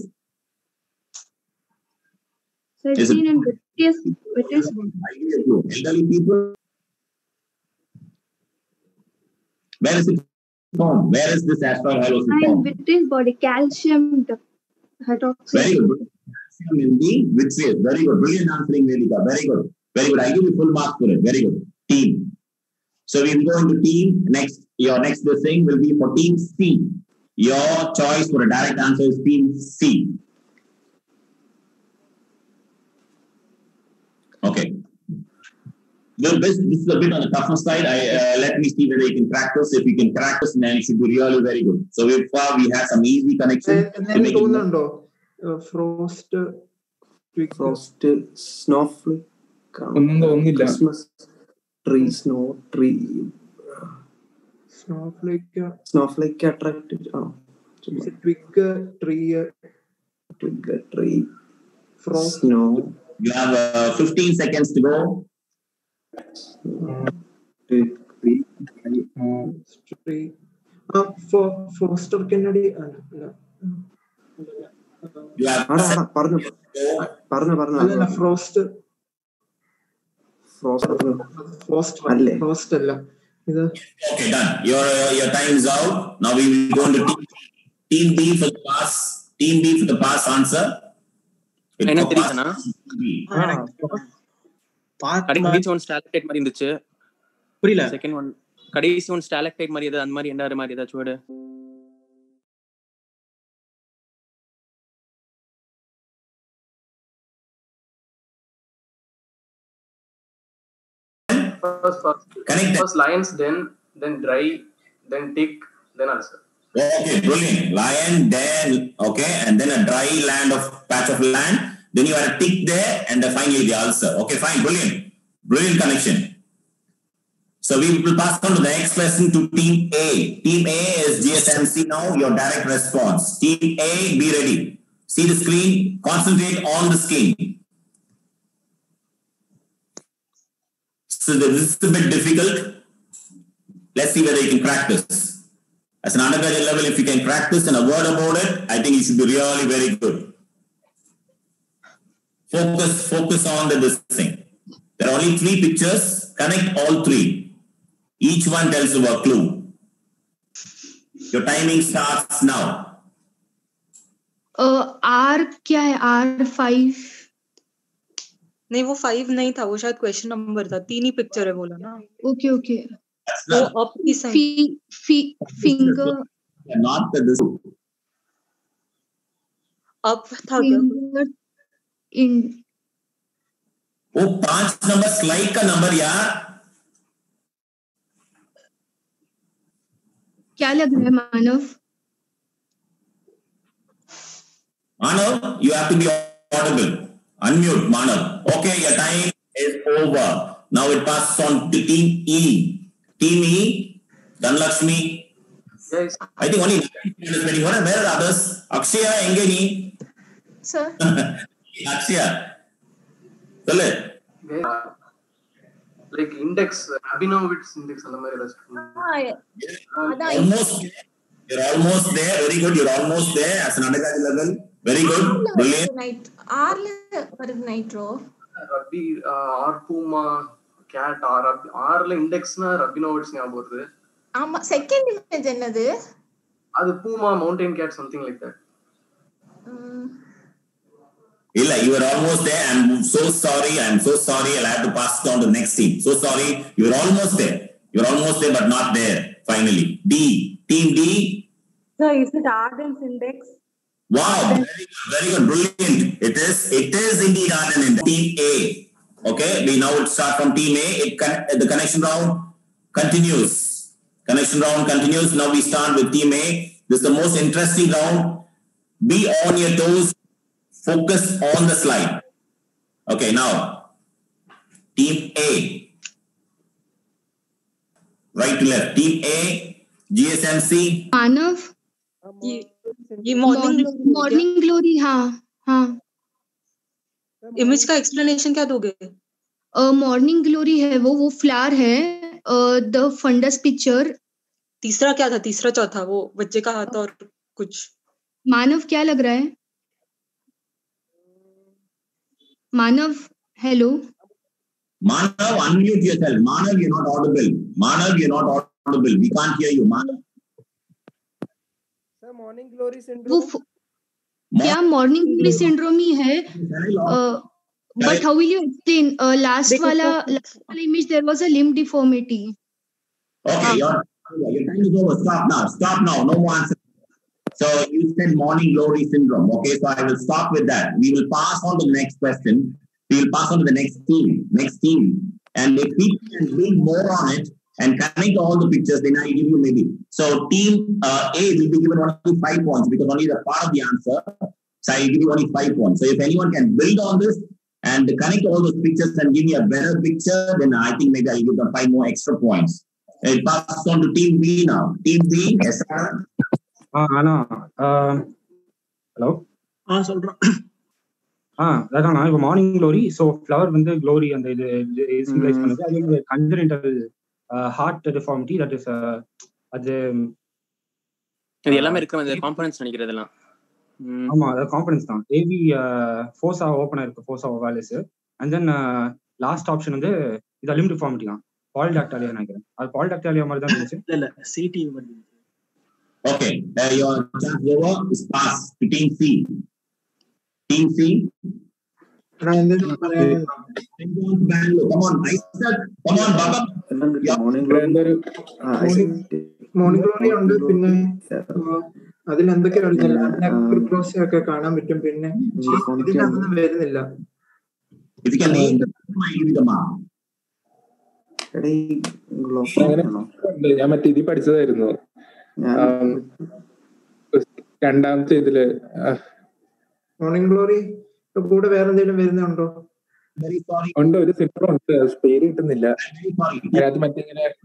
[SPEAKER 16] So it's seen in British.
[SPEAKER 1] Elderly people. Where is it found? Where is this asteroid hylosis found?
[SPEAKER 16] In British body, calcium hydroxide.
[SPEAKER 1] Very good. Calcium in the vitreous. Very good. Brilliant answering, Vedika. Very good. I give you full marks for it. Very good. Team. So we will go into team. Your next thing will be for team C. Your choice for a direct answer is team C. Okay. This is a bit on the tougher side. Let me see whether you can crack this. If you can crack this, then it should be really very good. So far we have some easy connection.
[SPEAKER 9] Frost,
[SPEAKER 15] snowflake, Christmas tree, snow tree, snowflake attracted. Twig tree, frost, snow.
[SPEAKER 1] You have 15 seconds to go.
[SPEAKER 9] Foster Kennedy.
[SPEAKER 1] You have
[SPEAKER 9] Frost.
[SPEAKER 1] Okay, done. Your time is out. Now we will go into team B for the pass. Team B for the pass answer.
[SPEAKER 8] என்ன தெரியுதுன்னா கடைசி one stalactite மாதிரி இருந்துச்சு.
[SPEAKER 10] புரியல.
[SPEAKER 8] Second one கடைசி one stalactite மாதிரி ஏதாவது அந்த மாதிரி என்ன மாதிரி ஏதாச்சும் word.
[SPEAKER 4] First lions, then dry, then tick, then answer.
[SPEAKER 1] Okay, brilliant. Lion, then okay, and then a dry land of patch of land. Then you have a tick there, and then finally the answer. Okay, fine, brilliant connection. So we will pass on to the next question to Team A. Team A is GSMC now. Your direct response. Team A, be ready. See the screen. Concentrate on the screen. So this is a bit difficult. Let's see whether you can crack this. As an undergraduate level, if you can crack this and a word about it, I think you should be really very good. Focus on this thing. There are only 3 pictures. Connect all 3. Each one tells you a clue. Your timing starts now.
[SPEAKER 6] R क्या है? R5
[SPEAKER 7] नहीं, वो 5 नहीं था, वो शायद question number था. 3 ही picture है बोला ना.
[SPEAKER 6] ओके.
[SPEAKER 7] वो अप की side
[SPEAKER 6] finger
[SPEAKER 1] not this
[SPEAKER 7] up था क्या?
[SPEAKER 6] इन
[SPEAKER 1] वो 5 नंबर स्लाइड का नंबर यार.
[SPEAKER 6] क्या लग रहा है मानव?
[SPEAKER 1] Manav, you have to be audible. Unmute, Manav. Okay, your time is over. Now it passes on to Team E. Team E, Dhanlakshmi.
[SPEAKER 4] Yes.
[SPEAKER 1] I think only 9 is ready. Where are the others? Akshaya, Engeni.
[SPEAKER 3] Sir.
[SPEAKER 1] Akshaya. Tell it.
[SPEAKER 4] Like index, Abinovitz index.
[SPEAKER 1] Almost. You're almost there. Very good. You're almost there as an undergraduate level. Very good. Brilliant.
[SPEAKER 3] Nitro.
[SPEAKER 4] Rabbi, R Puma, Cat, R index na Rabinovitz nya bordu.
[SPEAKER 3] Second image என்னது?
[SPEAKER 4] அது Puma, Mountain Cat, something like that.
[SPEAKER 1] Illa, you are almost there. I'm so sorry. I'll have to pass it on to the next team. So sorry. You're almost there. You're almost there, but not there. Finally. D. Team D.
[SPEAKER 7] Sir, is it Arden's index?
[SPEAKER 1] Wow, very good, brilliant. It is indeed Arden in Team A. Okay, we now start from Team A. The connection round continues. Now we start with Team A. This is the most interesting round. Be on your toes. Focus on the slide. Okay, now Team A. Right to left. Team A. GSMC.
[SPEAKER 6] Manav.
[SPEAKER 7] ये morning
[SPEAKER 6] glory. हाँ.
[SPEAKER 7] Image का explanation क्या दोगे?
[SPEAKER 6] Morning glory है वो flower है. The fundus picture.
[SPEAKER 7] तीसरा क्या था? तीसरा चौथा वो बच्चे का हाथ और कुछ.
[SPEAKER 6] मानव क्या लग रहा है? Manav, hello.
[SPEAKER 1] Manav, unmute yourself. Manav, you're not audible. We can't hear you, Manav.
[SPEAKER 9] Sir, morning glory syndrome.
[SPEAKER 6] क्या मॉर्निंग ग्लोरी सिंड्रोम ही है? But how will you explain? Last वाला image there was a limb deformity.
[SPEAKER 1] Okay, your time is over. Stop now. No more answer. So you said morning glory syndrome. Okay, so I will stop with that. We will pass on to the next question. We will pass on to the next team. And if we can build more on it and connect all the pictures, then I give you maybe. So team A will be given only 5 points because only the part of the answer. So I give you only 5 points. So if anyone can build on this and connect all those pictures and give me a better picture, then I think maybe I'll give them 5 more extra points. It passes on to team B now. Team B, yes, sir.
[SPEAKER 17] Anna, hello.
[SPEAKER 10] சொல்றேன்.
[SPEAKER 17] அதான் இப்போ morning glory. So flower வந்து glory அந்த இது symbolise பண்ணுது. அது வந்து congenital heart deformity. That is அது
[SPEAKER 8] எல்லாமே இருக்கிற அந்த காம்பனன்ட்ஸ் நினைக்கிறதெல்லாம்.
[SPEAKER 17] ஆமா, அது காம்பனன்ட்ஸ் தான். ஏவி ஃபோர்ஸா ஓப்பனா இருக்கு, fossa ovalis. And then last option வந்து இது லிம் டிஃபார்மிட்டி தான். பாலிடாக்டாலியா நினைக்கிறேன். அது பாலிடாக்டாலியா மாதிரி தான் இருந்துச்சு.
[SPEAKER 10] இல்ல சிடி மாதிரி.
[SPEAKER 1] Okay, your chance over is pass to team C. Team C. Bangalore. Come on, Isaac. Come on, Baba.
[SPEAKER 14] Morning glory ഉണ്ട്. പിന്നെ അതിൽ എന്തൊക്കെ ഒക്കെ കാണാൻ പറ്റും. പിന്നെ ഇതിനൊന്നും വരുന്നില്ല.
[SPEAKER 1] If you can name the mark.
[SPEAKER 14] ഞാൻ മറ്റേ ഇതിൽ പഠിച്ചതായിരുന്നു. രണ്ടാമത്തെ ഇതില് മോർണിംഗ് ഗ്ലോറി കൂടെ വേറെ എന്തെങ്കിലും വരുന്നുണ്ടോ? ഉണ്ട്, ഒരു സിംപ്റ്റം ഉണ്ട്, പേര് കിട്ടുന്നില്ല. അത് മറ്റേ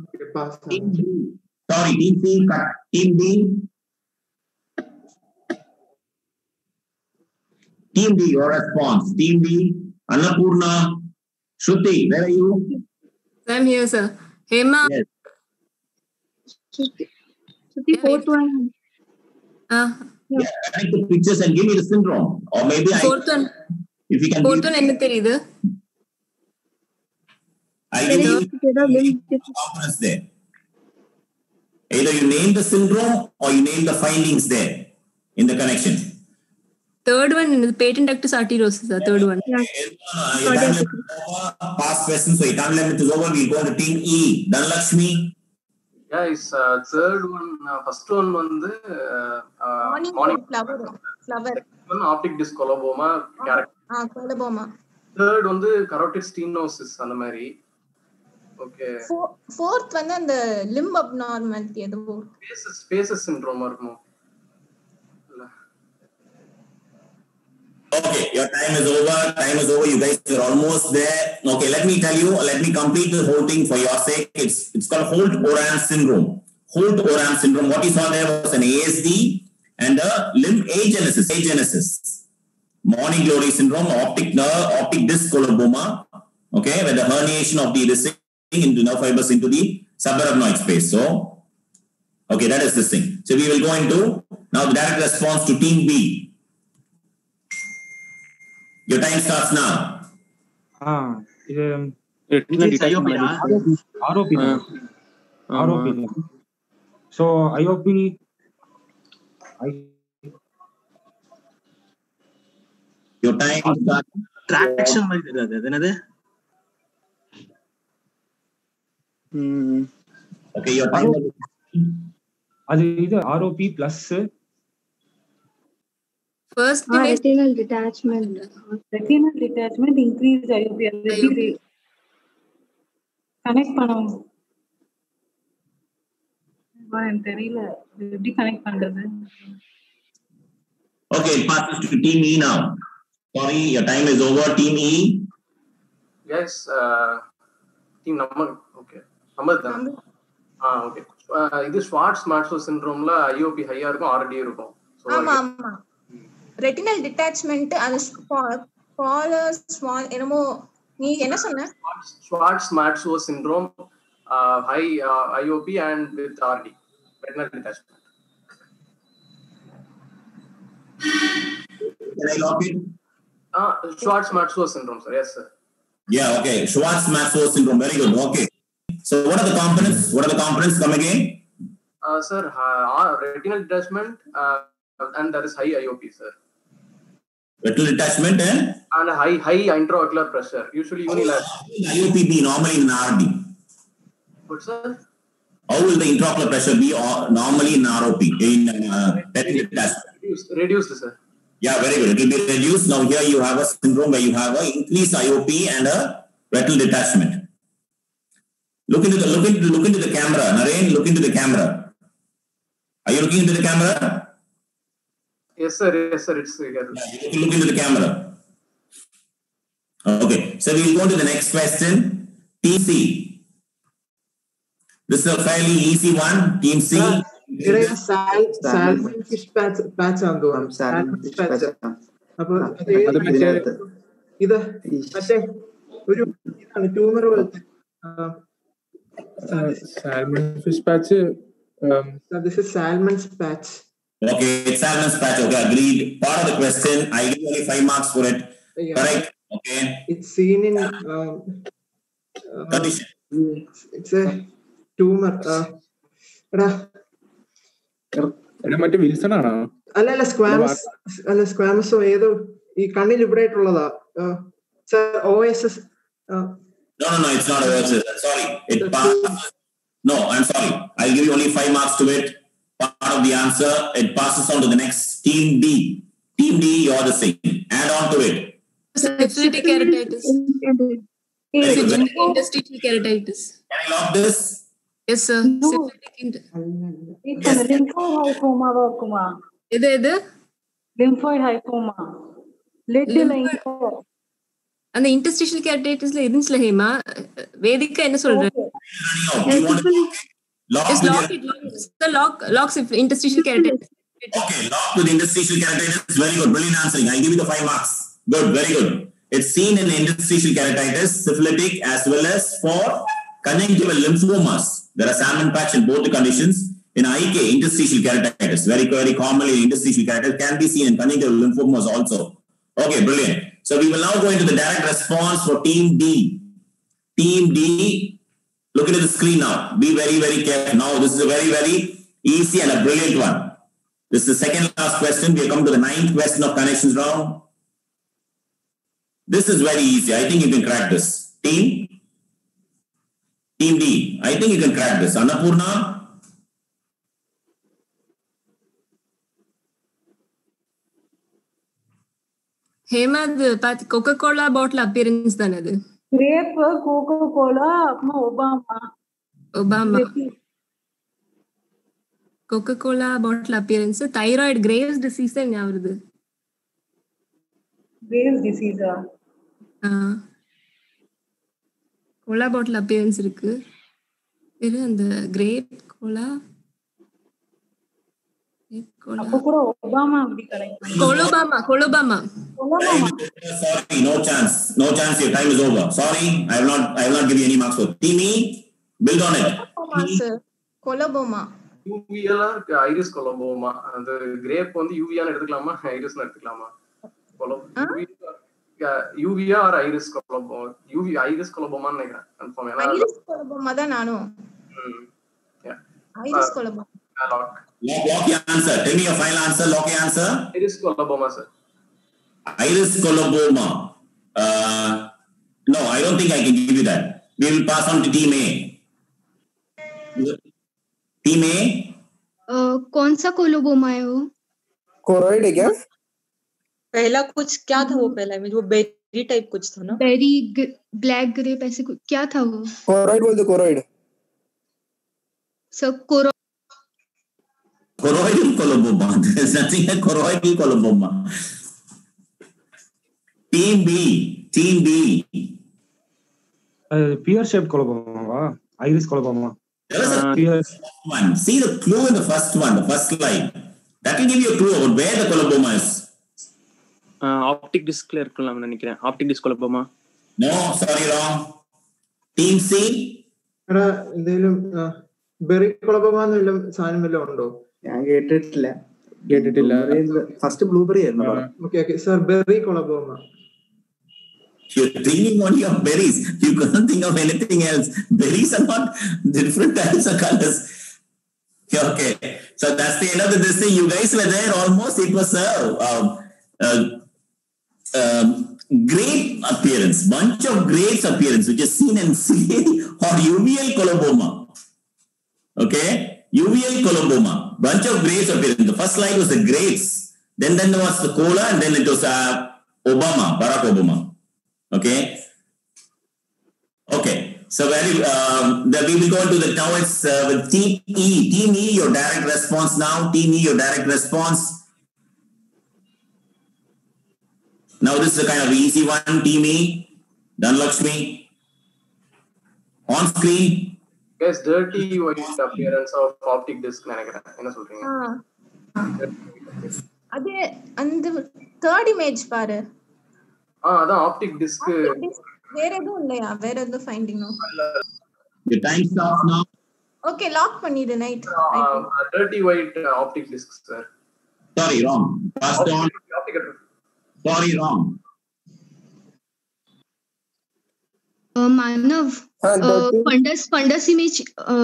[SPEAKER 1] Team D, your response. Team D, Annapurna, Shruti, where are you?
[SPEAKER 11] I'm here, sir. Hema.
[SPEAKER 1] Yes.
[SPEAKER 16] The fourth one.
[SPEAKER 1] Yeah, connect the pictures and give me the syndrome. Or maybe
[SPEAKER 11] Fourth one.
[SPEAKER 1] if you can
[SPEAKER 11] Fourth one enna theriyudu?
[SPEAKER 1] I give you components there. Either you name the syndrome or you name the findings there in the connection.
[SPEAKER 11] Third one is patent ductus arteriosus, the third one.
[SPEAKER 1] Past question, so time limit is over. We'll go to team E. Dhanlakshmi.
[SPEAKER 4] Guys, third one, first one வந்து
[SPEAKER 3] morning flower.
[SPEAKER 4] One optic disc coloboma character.
[SPEAKER 3] Coloboma.
[SPEAKER 4] Third வந்து carotid stenosis அந்த மாதிரி. Okay.
[SPEAKER 3] Fourth வந்து அந்த limb abnormality எதுவோ.
[SPEAKER 4] Spaces syndrome இருக்குமோ.
[SPEAKER 1] Okay, your time is over. Time is over. You guys are almost there. Okay, let me tell you. Let me complete the whole thing for your sake. It's called Holt-Oram syndrome. Holt-Oram syndrome. What you saw there was an ASD and a limb agenesis. Morning glory syndrome, optic nerve, optic disc coloboma. Okay, where the herniation of the this thing into nerve fibers into the subarachnoid space. So, okay, that is this thing. So we will go into now the direct response to team B. Your time starts now.
[SPEAKER 17] ROP. So IOP.
[SPEAKER 1] Your time starts.
[SPEAKER 10] Traction மாதிரி தெரியாது. அது என்னது?
[SPEAKER 1] Okay, your time.
[SPEAKER 17] அது இது ROP plus
[SPEAKER 11] First
[SPEAKER 16] retinal detachment.
[SPEAKER 7] Retinal detachment increase IOP. Connect பண்ணணும். எனக்கு தெரியல. எப்படி கனெக்ட் பண்றது?
[SPEAKER 1] Okay, it passes to team E now. Sorry, your time is over. Team E.
[SPEAKER 4] Yes, team number. Okay. Number தான். Okay. இது Schwartz-Matthau syndromeல IOP ஹையா இருக்கும், RD இருக்கும்.
[SPEAKER 3] ஆமா. Retinal detachment அது small என்னமோ நீ என்ன சொன்ன?
[SPEAKER 4] Schwartz-Matthau syndrome, high IOP and with RD, retinal detachment.
[SPEAKER 1] Can I log in?
[SPEAKER 4] Schwartz-Matthau syndrome, sir. Yes, sir.
[SPEAKER 1] Yeah, okay. Schwartz-Matthau syndrome. Very good. Okay. So what are the components? Come again?
[SPEAKER 4] Sir, retinal detachment and there is high IOP, sir.
[SPEAKER 1] Retinal detachment
[SPEAKER 4] and high intraocular pressure, usually unilateral.
[SPEAKER 1] IOP be normally in RD?
[SPEAKER 4] But sir,
[SPEAKER 1] how will the intraocular pressure be normally in ROP? In retinal detachment?
[SPEAKER 4] Reduced, sir.
[SPEAKER 1] Yeah, very good. It will be reduced. Now here you have a syndrome where you have an increased IOP and a retinal detachment. Look into the camera. Naren, look into the camera. Are you looking into the camera?
[SPEAKER 4] Yes, sir. It's here.
[SPEAKER 1] Yeah, you look into the camera. Okay. So we will go to the next question. Team C. This is a fairly easy one. Team C.
[SPEAKER 14] Salmon fish patch ആണ് തോന്നുന്നു. Salmon fish patch. അപ്പോൾ ഇത് മറ്റേ ഒരു tumour പോലത്തെ salmon fish patch. This is salmon's patch.
[SPEAKER 1] Okay, it's salmon's patch. Okay, agreed. Part of the question. I give you only 5 marks for it. Yeah. Correct. Okay.
[SPEAKER 14] It's seen in
[SPEAKER 1] condition.
[SPEAKER 14] It's a tumor. മറ്റേ Wilson ആണോ? അല്ല സ്ക്വാമസോ ഏതോ ഈ കണ്ണിൽ ഇവിടെ ആയിട്ടുള്ളതാ. OSS.
[SPEAKER 1] No, it's not OSS. Sorry. It passes. No, I'm sorry. I'll give you only 5 marks to it. Part of the answer. It passes on to the next. Team D. Team D, you're the same. Add on to it.
[SPEAKER 11] Syphilitic keratitis. Interstitial keratitis.
[SPEAKER 1] Can I log this?
[SPEAKER 11] Yes, sir.
[SPEAKER 7] No. Lymphoid hypoma இருக்குமா?
[SPEAKER 11] இது
[SPEAKER 7] lymphoid hypoma. Little
[SPEAKER 11] அந்த interstitial keratitisல இருந்துச்சுல ஹேமா, வேதிகா என்ன சொல்ற? Lock interstitial keratitis.
[SPEAKER 1] Okay, lock with interstitial keratitis. Very good. Brilliant answering. I'll give you the 5 marks. Good. Very good. It's seen in interstitial keratitis, syphilitic, as well as for conjunctival lymphomas. There are salmon patch in both the conditions. In IK, interstitial keratitis, very, very commonly interstitial keratitis can be seen in conjunctival lymphomas also. Okay, brilliant. So we will now go into the direct response for Team D. Team D, look at the screen now. Be very, very careful. Now, this is a very, very easy and a brilliant one. This is the second last question. We have come to the 9th question of connections round. This is very easy. I think you can crack this. Team D. I think you can crack this. Annapurna.
[SPEAKER 11] Hemad, Coca-Cola bottle appearance thanadu.
[SPEAKER 18] Grape, Coca-Cola, Obama.
[SPEAKER 11] Coca-Cola bottle appearance. Thyroid, Graves' disease என்ன ஆகுது?
[SPEAKER 18] Graves' disease.
[SPEAKER 11] Cola bottle appearance இருக்கு. இது அந்த grape cola.
[SPEAKER 18] அப்போ கூட ஒபாமா அப்படி correct.
[SPEAKER 11] Colobama.
[SPEAKER 1] Sorry, no chance. No chance. Your time is over. Sorry, I will not give you any marks for Team E. Build on it.
[SPEAKER 3] Coloboma.
[SPEAKER 4] UVL iris coloboma. அந்த grape வந்து UVA எடுத்துக்கலாமா iris எடுத்துக்கலாமா? UVA or iris coloboma? UV iris coloboma நினைக்கிறேன். Confirm ஏனா
[SPEAKER 3] iris coloboma தான் நானும்.
[SPEAKER 4] Yeah.
[SPEAKER 3] Iris coloboma.
[SPEAKER 1] Lock your answer. Tell me your final answer. Lock your answer.
[SPEAKER 4] Iris coloboma, sir.
[SPEAKER 1] Iris coloboma. No, I don't think I can give you that. We will pass on to Team A. Team A.
[SPEAKER 6] कौन सा coloboma है वो?
[SPEAKER 9] Choroid है क्या?
[SPEAKER 7] पहला कुछ क्या था वो पहला इमेज वो बेरी टाइप कुछ था ना?
[SPEAKER 6] बेरी ब्लैक ग्रेप ऐसे कुछ क्या था वो?
[SPEAKER 9] कोरोइड बोल दो choroid.
[SPEAKER 6] So
[SPEAKER 1] Choroidal coloboma. There is nothing like choroidal coloboma. Team B.
[SPEAKER 17] Pear shaped coloboma. Iris coloboma.
[SPEAKER 1] One. See the clue in the first one, the first slide. That will give you a clue about where the coloboma is.
[SPEAKER 8] Optic disc இருக்கலாம் நினைக்கிறேன். Optic disc coloboma.
[SPEAKER 1] No, sorry, wrong. Team C.
[SPEAKER 14] എന്തെങ്കിലും berry coloboma എന്നുള്ള സാധനം വല്ലതും ഉണ്ടോ?
[SPEAKER 15] ഞാൻ കേട്ടിട്ടില്ല. First blueberry ആയിരുന്നു.
[SPEAKER 14] Okay sir, berry coloboma.
[SPEAKER 1] You're thinking only of berries. You can't think of anything else. Berries are not different types of colors. Okay, so that's the end of this thing. You guys were there almost. It was grape appearance, bunch of grapes appearance, which is seen in C or uveal coloboma. Okay, uveal coloboma, bunch of grapes appearance. The first slide was the grapes, then there was the cola, and then it was Obama, Barack Obama. Okay. So we will go into the now it's with Team E. Team E, your direct response now. Team E, your direct response. Now this is a kind of easy one. Team E, Dhanlakshmi. On screen.
[SPEAKER 4] Guys, dirty white appearance of optic disc நினைக்கிறேன். என்ன சொல்றீங்க?
[SPEAKER 3] அதே அந்த third image பாரு.
[SPEAKER 4] அதான் optic disc.
[SPEAKER 3] வேற எதுவும் இல்லையா? வேற எதுவும் finding no?
[SPEAKER 1] The time starts now.
[SPEAKER 3] Okay, lock பண்ணிடு night.
[SPEAKER 4] Dirty white optic disc, sir.
[SPEAKER 1] Sorry, wrong. Passed on. Sorry, wrong.
[SPEAKER 6] Manav, fundus image.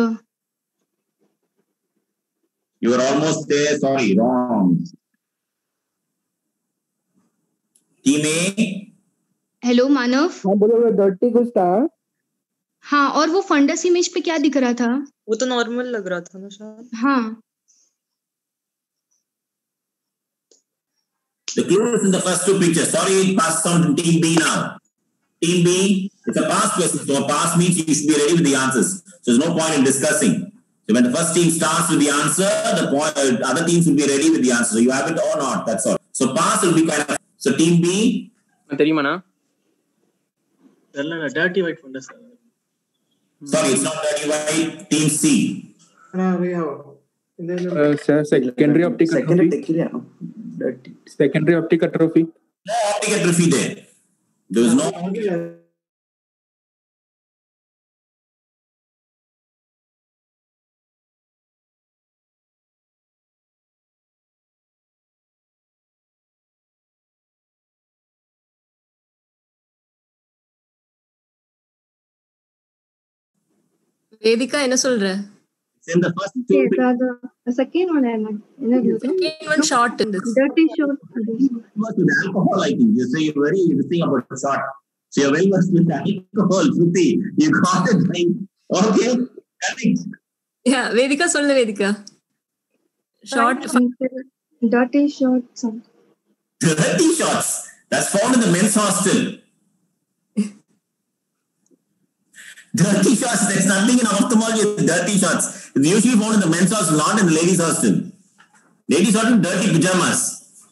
[SPEAKER 1] You were almost there. Sorry, wrong. Team A.
[SPEAKER 6] Hello Manav.
[SPEAKER 9] हाँ बोलो, dirty कुछ था.
[SPEAKER 6] हाँ, और वो funds image पे क्या दिख रहा था?
[SPEAKER 7] वो तो नॉर्मल लग रहा था ना शायद.
[SPEAKER 6] हाँ.
[SPEAKER 1] The clue is in the first two pictures. Sorry, pass on to Team B now. Team B, it's a past question. So a past means you should be ready with the answers. So there's no point in discussing. So when the first team starts with the answer, the other teams will be ready with the answer. So you have it or not. That's all. So past will be kind of. So Team B.
[SPEAKER 8] தெரியுமாண்ணா?
[SPEAKER 10] தெரியல, dirty white fundus.
[SPEAKER 1] Sorry, it's not dirty white. Team C.
[SPEAKER 14] Secondary optic atrophy. Secondary optic atrophy.
[SPEAKER 1] No optic atrophy there. There was no.
[SPEAKER 11] Vedika என்ன சொல்ற?
[SPEAKER 1] It's in the first two.
[SPEAKER 16] Okay, the second one
[SPEAKER 11] second one short in this.
[SPEAKER 16] Dirty short.
[SPEAKER 1] With alcohol, I think. You say you're very thing about short. So you're well versed with alcohol, Shruti. You got it right. Okay. Correct.
[SPEAKER 11] Yeah, Vedika sollu Vedika. Short.
[SPEAKER 16] Dirty shorts.
[SPEAKER 1] Dirty shorts. That's found in the men's hostel. Dirty shorts. There's nothing in ophthalmology with dirty shorts. It's usually found in the men's hostel, not in the ladies' hostel. Ladies' hostel, dirty pajamas.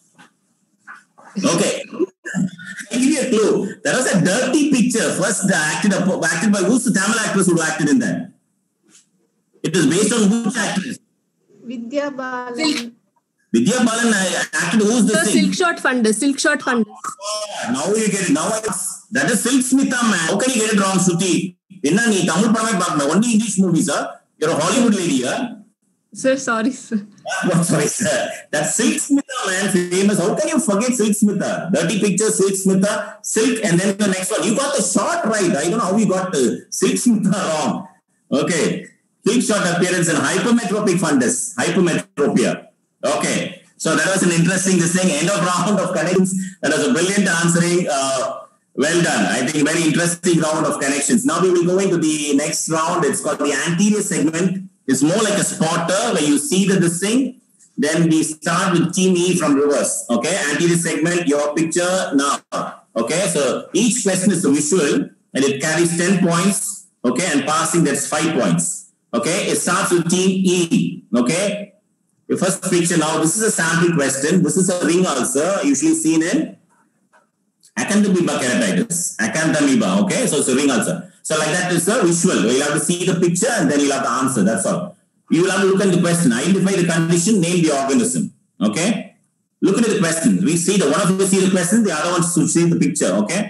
[SPEAKER 1] Okay. I'll give you a clue. There was a dirty picture first acted by who's the Tamil actress who acted in that? It is based on which actress?
[SPEAKER 3] Vidya Balan.
[SPEAKER 1] Vidya Balan acted who's the
[SPEAKER 11] Silk Short Fund. Silk Short Fund.
[SPEAKER 1] Now you get it. Now that is Silk Smitha, man. How can you get it wrong, Shruti? Enna nee Tamil padamai paakna only English movies, sir. You're a Hollywood lady, huh?
[SPEAKER 11] Sir, sorry, sir.
[SPEAKER 1] What, sorry, sir. That's Silk Smitha, man, famous. How can you forget Silk Smitha? Dirty picture, Silk Smitha, Silk, and then the next one. You got the short right. I don't know how you got Silk Smitha wrong. Okay. Silk short appearance in hypermetropic fundus. Hypermetropia. Okay. So that was an interesting thing. End of round of connections. That was a brilliant answering. Well done. I think very interesting round of connections. Now we will go into the next round. It's called the anterior segment. It's more like a spotter where you see this thing. Then we start with team E from reverse. Okay. Anterior segment, your picture now. Okay. So each question is a visual and it carries 10 points. Okay. And passing, that's 5 points. Okay. It starts with team E. Okay. The first picture now, this is a sample question. This is a ring ulcer usually seen in acanthamoeba keratitis. Acanthamoeba, okay? So it's a ring ulcer. So like that is a visual. You'll have to see the picture and then you'll have to answer. That's all. You will have to look at the question. Identify the condition, name the organism. Okay? Look at the question. We see the one of you see the question, the other one should see the picture. Okay?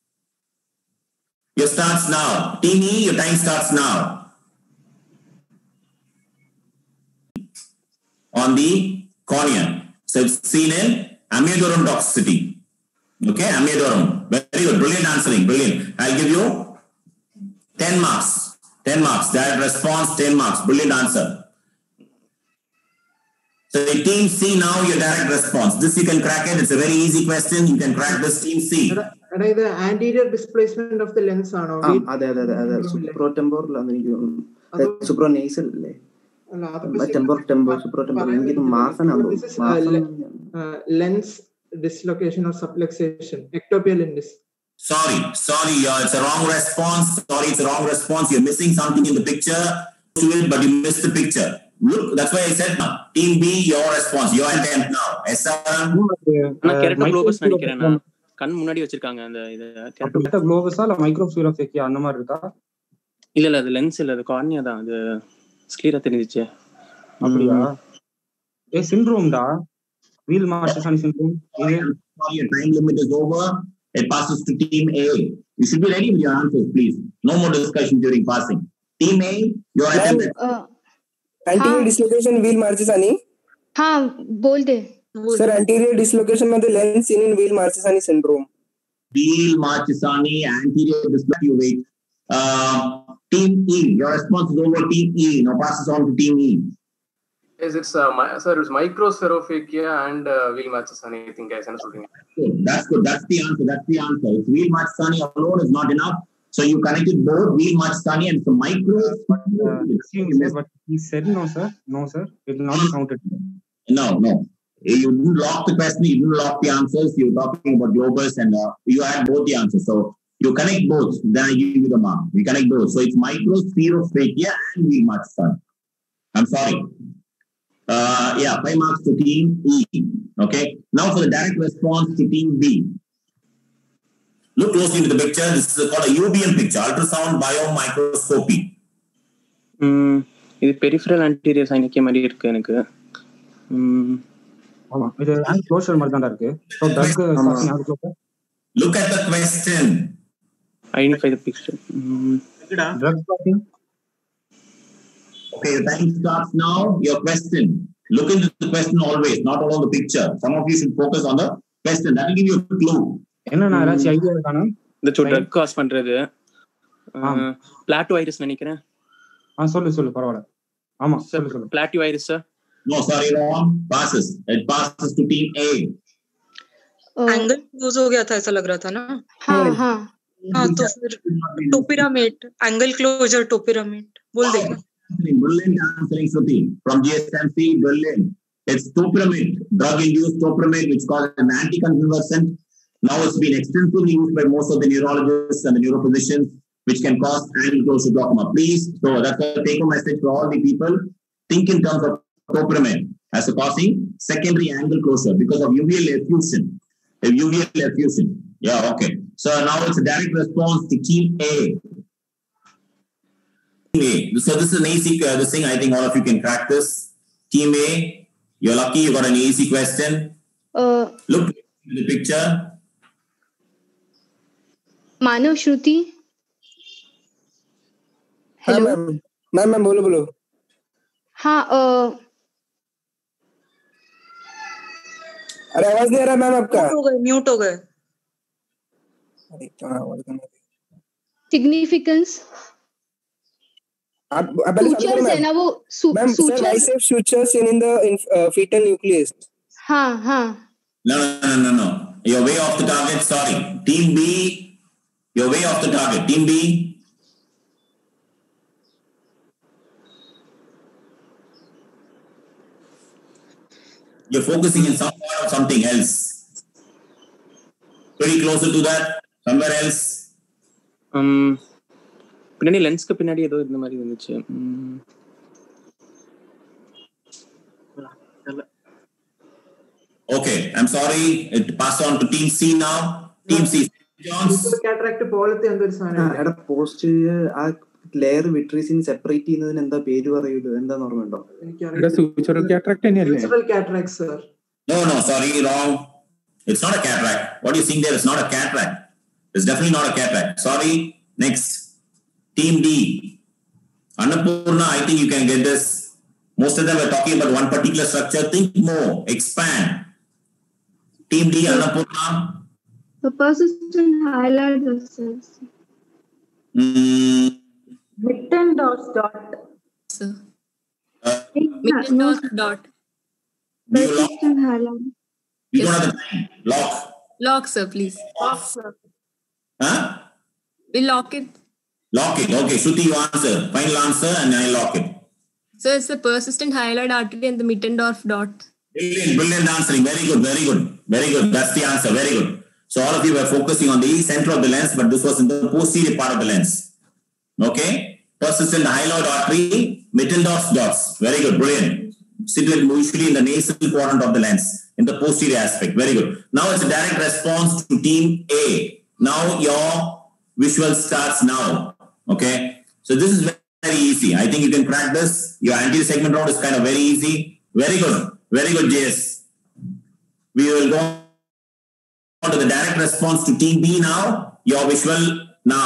[SPEAKER 1] Your starts now. Team E, your time starts now. On the cornea. So it's seen in amiodarone toxicity. Okay, amiodarone. Very good. Brilliant answering. Brilliant. I'll give you 10 marks. 10 marks. That response, 10 marks. Brilliant answer. So team C now, your direct response. This you can crack it. It's a very easy question. You can crack this team C.
[SPEAKER 9] അതായത് anterior displacement of the lens ആണോ?
[SPEAKER 15] അതെ അതെ അതെ അതെ സുപ്രോടെമ്പോറൽ ആണ് എനിക്ക് തോന്നുന്നു. സുപ്രോനേസൽ അല്ലേ?
[SPEAKER 9] Lens dislocation or subluxation, ectopia lens.
[SPEAKER 1] Sorry, it's a wrong response. Sorry, it's a wrong response. You're missing something in the picture, but you missed the picture. Look, that's why I said now. Team B, your response. Your attempt now.
[SPEAKER 8] Keratoglobus நினைக்கிறேன் நான். கண் முன்னாடி வச்சிருக்காங்க அந்த இது
[SPEAKER 17] keratoglobus-ஆ இல்ல microspherophobia அந்த மாதிரி இருக்கா?
[SPEAKER 8] இல்ல அது லென்ஸ் இல்ல அது கார்னியா தான். அது ஸ்க்லீரா தெரிஞ்சிச்சு.
[SPEAKER 17] அப்படியா? சிண்ட்ரோம்டா. Wheel Marchesani syndrome.
[SPEAKER 1] Your time limit is over. It passes to team A. You should be ready with your answers, please. No more discussion during passing. Team A, your attempt.
[SPEAKER 9] Anterior dislocation wheel Marchesani.
[SPEAKER 6] हाँ बोल दे.
[SPEAKER 9] Sir, anterior dislocation मध्ये lens seen in wheel Marchesani syndrome.
[SPEAKER 1] Wheel Marchesani anterior dislocation. You wait. Team E, your response is over. Team E now passes on to team E.
[SPEAKER 4] Yes, it's it's microspherophobia and wheel Marchesani. I think guys,
[SPEAKER 1] that's good. That's the answer. It's wheel Marchesani alone is not enough. So you connected both wheel Marchesani and the micro.
[SPEAKER 17] But he said no, sir. No, sir. It will not be counted.
[SPEAKER 1] No. You didn't lock the question. You didn't lock the answers. You're talking about globus and you had both the answers. So you connect both. Then I give you the mark. We connect both. So it's microspherophobia and wheel Marchesani. I'm sorry. 5 marks to team E. Okay. Now for the direct response to team B. Look closely into the picture. This is called a UBM picture, ultrasound biomicroscopy.
[SPEAKER 8] இது peripheral anterior சைனிக்கே மாதிரி இருக்கு எனக்கு.
[SPEAKER 17] ஆமா இது hand closure மாதிரி தான் இருக்கு. So drug
[SPEAKER 1] Look at the question.
[SPEAKER 8] Identify the picture.
[SPEAKER 17] Drug talking.
[SPEAKER 1] Okay, your time starts now. Your question. Look into the question always, not all on the picture. Some of you should focus on the question. That will give you a clue.
[SPEAKER 17] என்னன்னா Raji idea இருக்கானே?
[SPEAKER 8] இந்த drug cause பண்றது பிளாட்டோ virus நினைக்கிறேன்.
[SPEAKER 17] சொல்லு பரவாயில்ல. ஆமா சொல்லு.
[SPEAKER 8] Plateau iris sir.
[SPEAKER 1] No, sorry, wrong. Passes. It passes to team A.
[SPEAKER 7] Angle close हो गया था ऐसा लग रहा था ना. हाँ तो फिर टोपिरामेट, एंगल क्लोजर टोपिरामेट बोल देगा.
[SPEAKER 1] Brilliant answering, Shruti. From GSMC, brilliant. It's topiramate, drug-induced topiramate, which causes an anticonvulsant. Now it's been extensively used by most of the neurologists and the neurophysicians, which can cause angle closure glaucoma. Please, so that's a take-home message for all the people. Think in terms of topiramate as a causing secondary angle closure because of uveal effusion. Uveal effusion. Yeah, okay. So now it's a direct response to team A. So this is an easy this thing. I think all of you can crack this. Team A, you're lucky you got an easy question. Look at the picture.
[SPEAKER 6] Manav, Shruti. Hello.
[SPEAKER 9] Ma'am बोलो.
[SPEAKER 6] हाँ
[SPEAKER 9] अरे आवाज नहीं आ रहा ma'am आपका.
[SPEAKER 7] Mute हो गए.
[SPEAKER 6] Significance sutures है ना वो sutures
[SPEAKER 9] sutures in the fetal nucleus.
[SPEAKER 6] हाँ.
[SPEAKER 1] No. You're way off the target. Sorry. Team B, you're way off the target. Team B. You're focusing in some part of something else. Pretty closer to that. Somewhere else.
[SPEAKER 8] பின்னாடி லென்ஸ்க்கு பின்னாடி ஏதோ இந்த மாதிரி வந்துச்சு.
[SPEAKER 1] Okay, I'm sorry. It passed on to Team C now. Team C. Johns.
[SPEAKER 15] Cataract പോലത്തെ എന്തൊരു സാധനം. എടാ പോസ്റ്റീരിയർ ആ ലെയർ വിട്രീസിന് സെപ്പറേറ്റ് ചെയ്യുന്നതിന് എന്താ പേര് പറയൂലോ, എന്താന്ന് ഓർമ്മയുണ്ടോ?
[SPEAKER 14] സൂച്ചറൽ കാറ്ററാക്ട് തന്നെയല്ലേ?
[SPEAKER 15] Sutural cataract sir.
[SPEAKER 1] No, sorry, wrong. It's not a cataract. What you're seeing there is not a cataract. It's definitely not a cataract. Sorry. Next. Team D. Annapurna, I think you can get this. Most of them were talking about one particular structure. Think more. Expand. Team D, Annapurna.
[SPEAKER 16] The persistent highlighter cells.
[SPEAKER 18] Mittendorf dot.
[SPEAKER 11] Sir. Mittendorf dot.
[SPEAKER 16] Persistent highlighter.
[SPEAKER 1] You don't have the time. Lock.
[SPEAKER 11] Lock, sir, please.
[SPEAKER 18] Lock, sir.
[SPEAKER 1] Huh?
[SPEAKER 11] We'll lock it.
[SPEAKER 1] Lock it. Okay, Shruti, you answer. Final answer and I lock it.
[SPEAKER 11] So it's the persistent hyaloid artery and the Mittendorf dot.
[SPEAKER 1] Brilliant answering. Very good. That's the answer. Very good. So all of you were focusing on the center of the lens, but this was in the posterior part of the lens. Okay? Persistent hyaloid artery, Mittendorf dots. Very good. Brilliant. Situated usually in the nasal quadrant of the lens, in the posterior aspect. Very good. Now it's a direct response to Team A. Now your visual starts now. Okay? So this is very easy. I think you can crack this. Your anterior segment round is kind of very easy. Very good, JS. We will go on to the direct response to Team B now. Your visual now.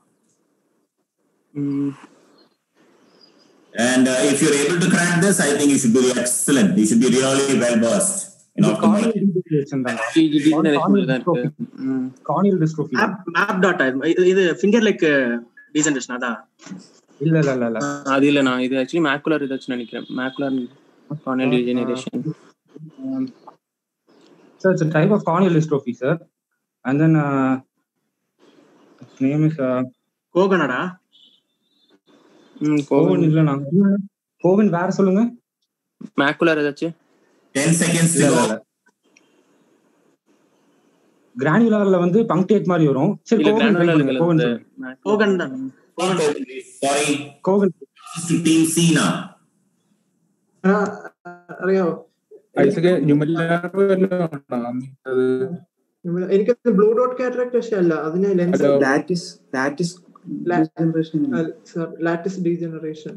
[SPEAKER 1] And if you're able to crack this, I think you should be excellent. You should be really well versed.
[SPEAKER 17] Corneal dystrophy.
[SPEAKER 10] Map dot. இது finger like degeneration அதா?
[SPEAKER 17] இல்ல.
[SPEAKER 8] அது இல்ல, நான் இது actually macular reduction நினைக்கிறேன். Macular corneal degeneration.
[SPEAKER 17] So it's a type of corneal dystrophy, sir. And then its name is
[SPEAKER 10] கோகனடா?
[SPEAKER 17] கோகன் இல்லனா. கோகன் வேற சொல்லுங்க.
[SPEAKER 8] macular ஏதாச்சு?
[SPEAKER 1] 10 seconds to go.
[SPEAKER 17] கிரானுலார்ல வந்து பங்க்டேட் மாதிரி வரும். சரி, கோகன்
[SPEAKER 10] தான்.
[SPEAKER 1] Sorry.
[SPEAKER 17] கோகன்
[SPEAKER 1] to Team C now.
[SPEAKER 15] അറിയോ?
[SPEAKER 14] ഐസക്
[SPEAKER 15] എനിക്ക് ബ്ലൂ ഡോട്ട് കാറ്ററാക്ട് പക്ഷെ അല്ല, അതിന് lens lattice degeneration.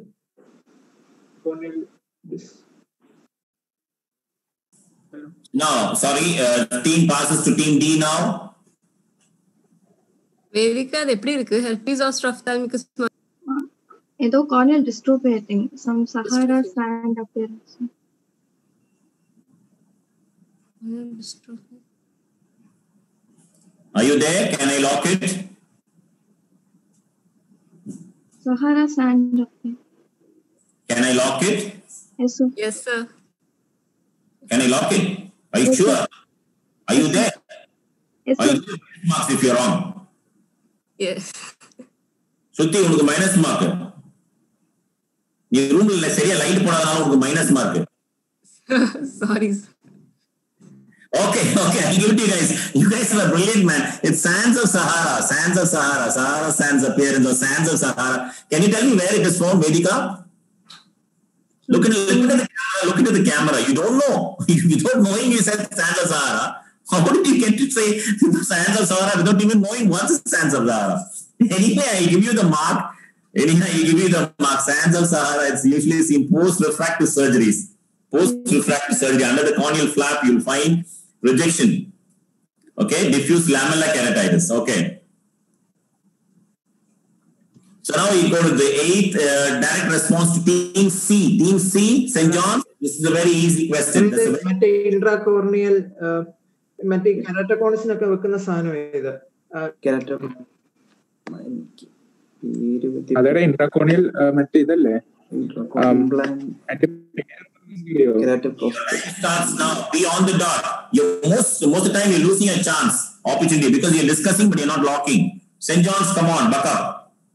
[SPEAKER 1] No, sorry. Team passes to Team D now.
[SPEAKER 11] Vedika, அது எப்படி இருக்கு? herpes zoster ophthalmicus
[SPEAKER 16] ஏதோ corneal dystrophy, I think. Some Sahara sand appearance.
[SPEAKER 1] Are you there? Can I lock it?
[SPEAKER 16] Sahara sand appearance.
[SPEAKER 1] Can I lock it?
[SPEAKER 11] Yes, sir.
[SPEAKER 7] Yes, sir.
[SPEAKER 1] Can I lock it? Are you sure? Are you there?
[SPEAKER 11] Yes,
[SPEAKER 1] Are
[SPEAKER 11] sir.
[SPEAKER 1] you marks if you're wrong?
[SPEAKER 7] Yes.
[SPEAKER 1] சுத்தி உனக்கு minus mark. நீ ரூம்ல சரியா light போடாதனால உனக்கு minus mark.
[SPEAKER 7] Sorry.
[SPEAKER 1] Okay, I'll give it to you guys. You guys are brilliant, man. It's Sands of Sahara. Sahara Sands appearance or Sands of Sahara. Can you tell me where it is from, Vedika? Look into the camera. You don't know. Without knowing, you said Sands of Sahara. How did you get to say Sands of Sahara without even knowing what's Sands of Sahara? Anyway, I give you the mark. Sands of Sahara, it's usually seen post-refractive surgeries. Post-refractive surgery. Under the corneal flap, you'll find rejection. Okay, diffuse lamellar keratitis. Okay. So now we go to the 8th direct response to team C. Team C, St. John's. This is a very easy question.
[SPEAKER 15] Intracorneal, keratoconus വെക്കുന്ന സാധനം ഏത്?
[SPEAKER 14] അതെ ഇൻട്രാകോണിയൽ മറ്റേ ഇതല്ലേ?
[SPEAKER 1] Starts now. Be on the dot. Most of the time you're losing a chance, opportunity, because you're discussing but you're not locking. St. John's, come on, buck up.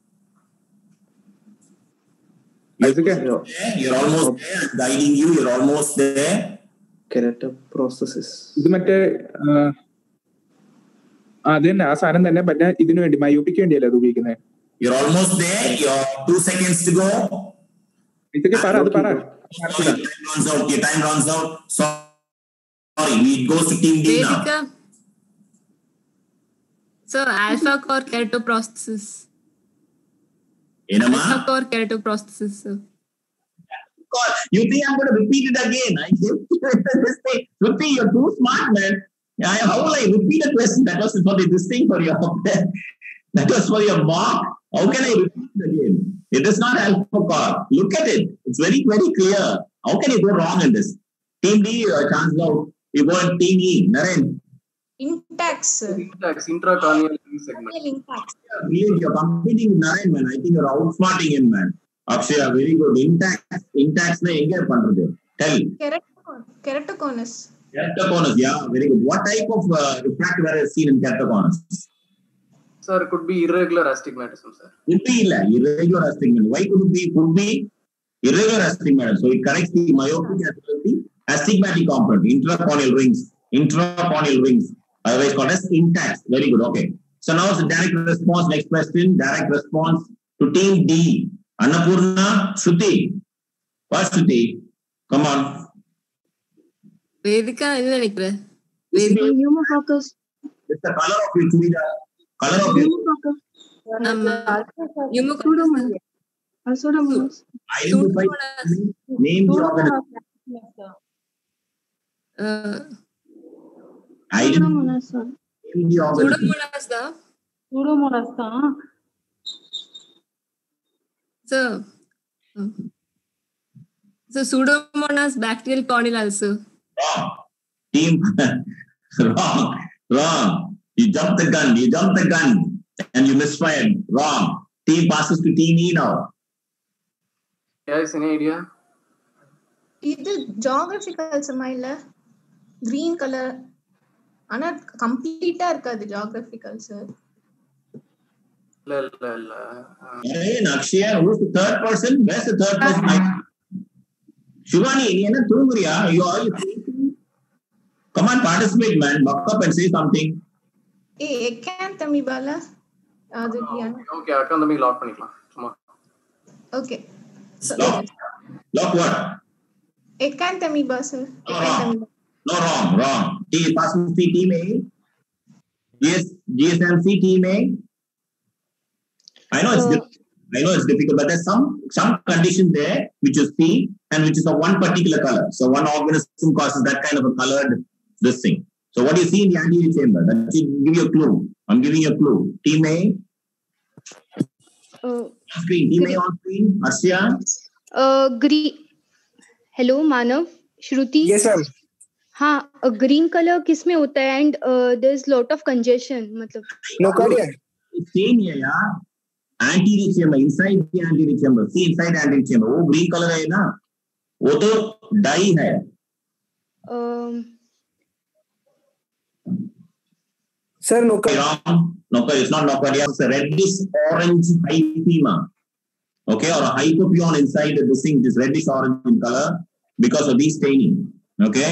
[SPEAKER 1] You're almost there. I'm guiding you. You're almost there.
[SPEAKER 15] Keratoprosthesis.
[SPEAKER 14] ഇത് മറ്റേ അതന്നെ ആ സാധനം തന്നെ പറ്റാ ഇതിനു വേണ്ടി മയോപ്പിക്ക് വേണ്ടിയല്ലേ അത് ഉപയോഗിക്കുന്നത്?
[SPEAKER 1] You're almost there. You're 2 seconds to go.
[SPEAKER 14] ഇതൊക്കെ പറ.
[SPEAKER 1] Your time runs out. Sorry, it goes to team D now.
[SPEAKER 11] So alpha core keratoprosthesis.
[SPEAKER 1] Alpha
[SPEAKER 11] core keratoprosthesis, sir.
[SPEAKER 1] God, you think I'm going to repeat it again? I give this thing. Rupi, you're too smart, man. How will I repeat a question? That was for this thing for your that was for your mark. How can I repeat it again? It is not alpha core. Look at it. It's very, very clear. How can you go wrong in this? Team D, chance out. You go in team E. Naren.
[SPEAKER 3] Intax,
[SPEAKER 4] intracorneal segment.
[SPEAKER 1] You're competing with Naren, man. I think you're outsmarting him, man. Akshaya, very good. Intax na enga pandrathu? Tell.
[SPEAKER 3] Keratoconus.
[SPEAKER 1] Keratoconus, yeah, very good. What type of refractive error is seen in keratoconus?
[SPEAKER 4] Sir, it could be irregular astigmatism, sir.
[SPEAKER 1] Could be irregular astigmatism. Why could it be? Could be irregular astigmatism. So it corrects the myopic as well as the astigmatic component. Intracorneal rings. Otherwise called as Intax. Very good. Okay. So now it's a direct response. Next question. Direct response to team D. Annapurna, Shruti. What Shruti? Come on.
[SPEAKER 11] Vedika,
[SPEAKER 1] pneumococcal. It's the color of your chudida. Color of your
[SPEAKER 11] Pseudomonas.
[SPEAKER 1] Name the organism.
[SPEAKER 11] Pseudomonas. So Pseudomonas bacterial corneal ulcer.
[SPEAKER 1] Wrong. Team. Wrong. You jumped the gun and you misfired. Wrong. Team passes to team E now.
[SPEAKER 4] Guys, any idea?
[SPEAKER 3] இது geographical சமையல green color ஆனா கம்ப்ளீட்டா இருக்காது geographical sir.
[SPEAKER 4] இல்ல.
[SPEAKER 1] Hey, Nakshya, who's the third person? Where's the third person? Shivani, நீ என்ன தூங்குறியா? Come on, participate, man. Buck up and say something.
[SPEAKER 3] Acanthamoeba அது
[SPEAKER 4] Okay, acanthamoeba lock பண்ணிக்கலாம். சும்மா. Okay.
[SPEAKER 1] Lock what?
[SPEAKER 3] Acanthamoeba, sir.
[SPEAKER 1] No, wrong. Passes to team A. Yes, GSMC team A. I know it's difficult, but there's some condition there which is C and which is of one particular color. So one organism causes that kind of a colored this thing. So what do you see in the anterior chamber? That should give you a clue. I'm giving you a clue. Team A. Screen. Team A on screen. Arshia.
[SPEAKER 6] Green. Hello, Manav. Shruti.
[SPEAKER 9] Yes, sir.
[SPEAKER 6] हाँ, green colour किस में होता है and there is lot of congestion मतलब
[SPEAKER 9] no cardia
[SPEAKER 1] same है यार anterior chamber, inside the anterior chamber. See inside anterior chamber. वो green color है ना? वो तो dye है.
[SPEAKER 9] Sir, nocardia.
[SPEAKER 1] Nocardia. It's not nocardia. It's a reddish orange hyphema. Okay, or a hypopyon inside the thing is reddish orange in color because of the staining. Okay.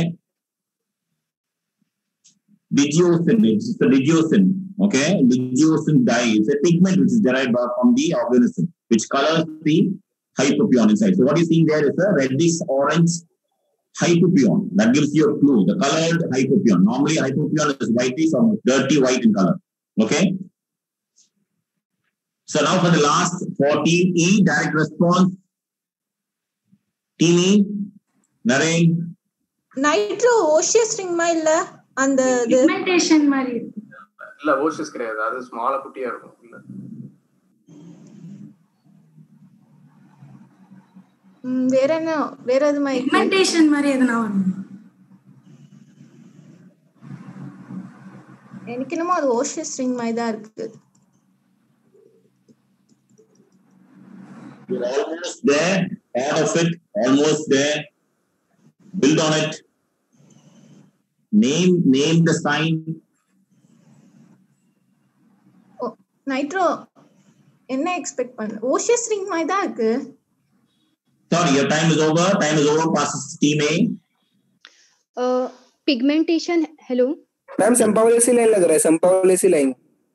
[SPEAKER 1] Digiocin. It's the digiocin. Okay, digiocin dye. It's a pigment which is derived from the organism, which colors the hypopyon inside. So what you're seeing there is a reddish orange hypopyon. That gives you a clue. The colored hypopyon. Normally, hypopyon is whitish or dirty white in color. Okay. So now for the last 14E, direct response. Teeny, Naren.
[SPEAKER 3] Nitro osseous ring illa and the
[SPEAKER 5] pigmentation mari.
[SPEAKER 4] இல்ல ஓஷஸ் கிடையாது, அது ஸ்மாலா குட்டியா இருக்கும். இல்ல
[SPEAKER 3] வேற என்ன, வேற எது மாதிரி
[SPEAKER 5] பிக்மெண்டேஷன் மாதிரி எதுனா வரும்?
[SPEAKER 3] எனக்கு என்னமோ அது ஓஷியஸ் ரிங் மாதிரி தான் இருக்கு.
[SPEAKER 1] You're almost there, out of it, almost there. Build on it. Name the sign.
[SPEAKER 3] நைட்ரோ என்ன எக்ஸ்பெக்ட் பண்ண? ஓஷியஸ் ரிங் மாதிரி தான் இருக்கு.
[SPEAKER 1] Sorry, your time is over. Time is over. Passes team A.
[SPEAKER 6] Pigmentation. Hello.
[SPEAKER 9] Ma'am Sampaolesi line लग रहा है, Sampaolesi line.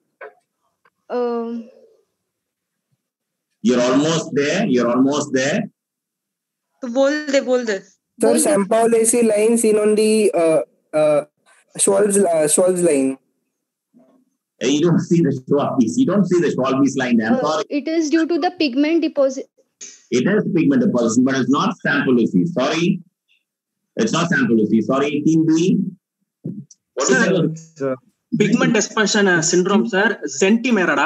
[SPEAKER 1] You're almost there. You're almost there.
[SPEAKER 7] तो बोल दे.
[SPEAKER 9] Sir, संपावलेसी line seen on the Schwalb's line.
[SPEAKER 1] You don't see the Schwalb's. You don't see the Schwalb's line there. I'm sorry.
[SPEAKER 6] It is due to the pigment deposit.
[SPEAKER 1] It is pigment deposition, but it's not Sanfilippi. Sorry. It's not Sanfilippi. Sorry, team B. What
[SPEAKER 10] sir,
[SPEAKER 1] is
[SPEAKER 10] it? Pigment dispersion syndrome, sir. Centimerada.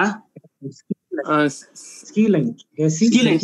[SPEAKER 17] Ski line.
[SPEAKER 10] Ski line.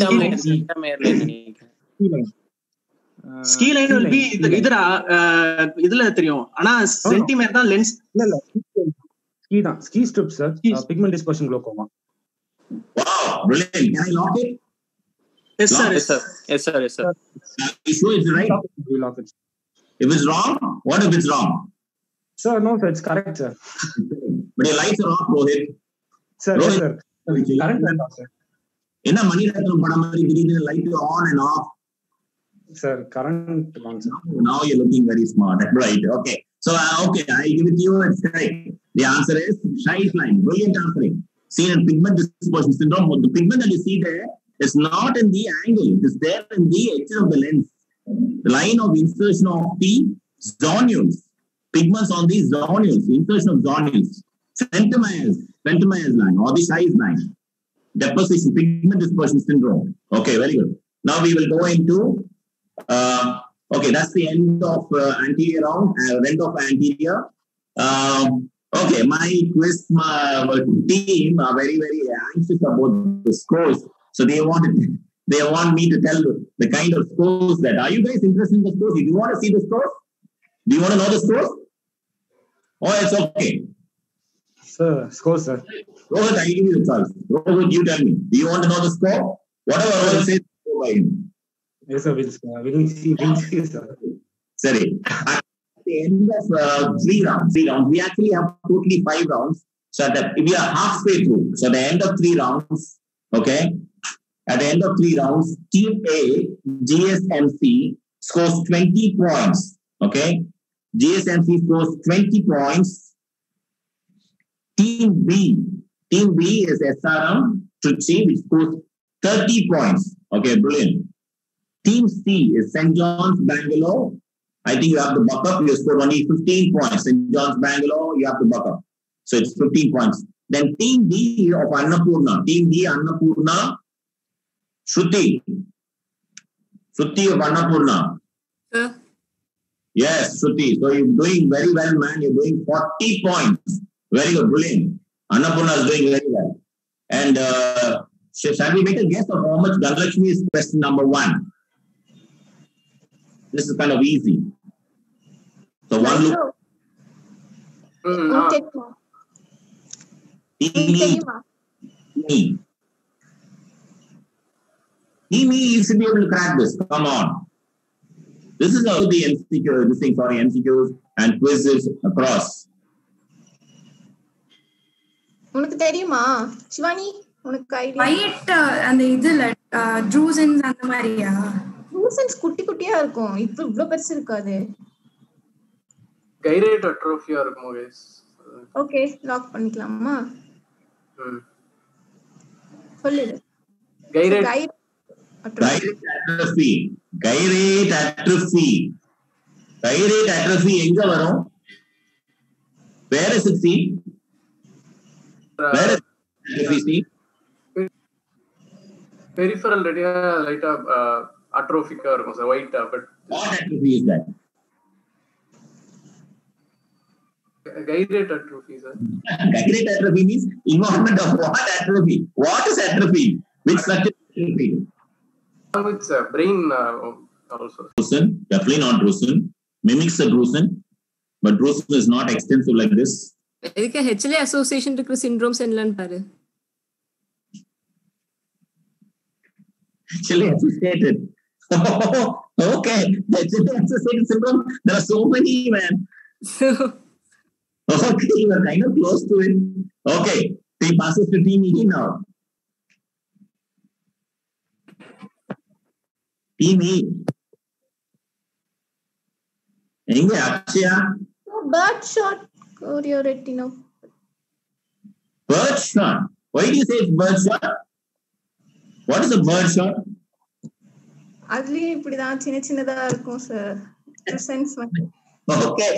[SPEAKER 10] Ski line will be இதுல தெரியும். ஆனா centimetre தான் lens.
[SPEAKER 17] இல்ல ski strip sir. Pigment dispersion glaucoma.
[SPEAKER 1] Wow, brilliant. Can I lock it?
[SPEAKER 8] Yes sir. You
[SPEAKER 1] sure it's right?
[SPEAKER 17] Lock it.
[SPEAKER 1] If it's wrong, what if it's wrong?
[SPEAKER 17] Sir, no sir, it's correct sir.
[SPEAKER 1] But your lights are off, Rohit.
[SPEAKER 17] Sir,
[SPEAKER 1] Rohit.
[SPEAKER 17] Yes, sir. Current light off sir.
[SPEAKER 1] Enna Mani Ratnam padam mari திடீர்னு light on and off.
[SPEAKER 17] Sir, current on sir.
[SPEAKER 1] Now you're looking very smart. Right. Okay. So okay, I give it to you. It's correct. The answer is Scheich line. Brilliant answering. Seen in pigment dispersion syndrome. The pigment that you see there is not in the angle. It is there in the edge of the lens. The line of insertion of the zonules. Pigments on the zonules. Insertion of zonules. Fentemeyer's line or the Scheich line. Deposition. Pigment dispersion syndrome. Okay, very good. Now we will go into okay, that's the end of anterior round, end of anterior. Okay, my quiz team are very, very anxious about the scores. So they want me to tell the kind of scores that. Are you guys interested in the scores? Do you want to see the scores? Do you want to know the scores? Oh, it's okay.
[SPEAKER 17] Sir, score, sir.
[SPEAKER 1] Rohit, I give you the choice. Rohit, you tell me. Do you want to know the score? Whatever Rohit says, go by him.
[SPEAKER 17] Yes, sir. We'll see, sir.
[SPEAKER 1] Sorry. At the end of 3 rounds, we actually have totally 5 rounds. So we are halfway through. So at the end of 3 rounds, okay, at the end of 3 rounds, Team A, GSMC, scores 20 points. Okay, GSMC scores 20 points. Team B is SRM, Trichy, which scores 30 points. Okay, brilliant. Team C is St. John's, Bangalore. I think you have to buck up. You scored only 15 points. St. John's, Bangalore, you have to buck up. So it's 15 points. Then Team D of Annapurna. Team D, Annapurna, Shruti. Shruti of Annapurna. Yes, Shruti. So you're doing very well, man. You're doing 40 points. Very good, brilliant. Annapurna is doing very well. And shall we make a guess of how much Dhanalakshmi is question number 1? This is kind of easy. So one look. Team E, you should be able to crack this. Come on. This is how the MCQs and quizzes across.
[SPEAKER 3] உனக்கு தெரியுமா சிவானி? உனக்கு idea?
[SPEAKER 5] வயட் அந்த இதுல ட்ரூசன்ஸ் அந்த மாதிரியா?
[SPEAKER 3] ட்ரூசன்ஸ் குட்டி குட்டியா இருக்கும். இப்போ இவ்ளோ பெருசு இருக்காது.
[SPEAKER 4] கைரேட் அட்ரோஃபியா இருக்கும் गाइस.
[SPEAKER 3] ஓகே, லாக் பண்ணிக்கலாமா? சொல்லுங்க.
[SPEAKER 1] Gyrate atrophy. Gyrate atrophy எங்க வரும்? Where is it seen? Where is atrophy seen?
[SPEAKER 4] Peripheral retina light atrophic இருக்கும் sir, white but
[SPEAKER 1] what atrophy is that?
[SPEAKER 4] Gyrate atrophy sir.
[SPEAKER 1] Gyrate atrophy means involvement of what atrophy? What is atrophy? Which structure is atrophy?
[SPEAKER 4] It's brain also.
[SPEAKER 1] Drusen, definitely not drusen. Mimics a drusen, but drusen is not extensive like this.
[SPEAKER 11] இதுக்கு HLA association இருக்கிற syndromes என்னன்னு பாரு.
[SPEAKER 1] HLA associated. Oh, okay. HLA associated syndrome. There are so many, man. Okay, you are kind of close to it. Okay, he passes to team E now. Team E. Enga Akshaya?
[SPEAKER 3] Birdshot chorioretinopathy.
[SPEAKER 1] Birdshot. Why do you say it's birdshot? What is a birdshot?
[SPEAKER 3] அதுலயே இப்படிதான் சின்ன சின்னதா இருக்கும் sir. Sense வந்து.
[SPEAKER 1] Okay.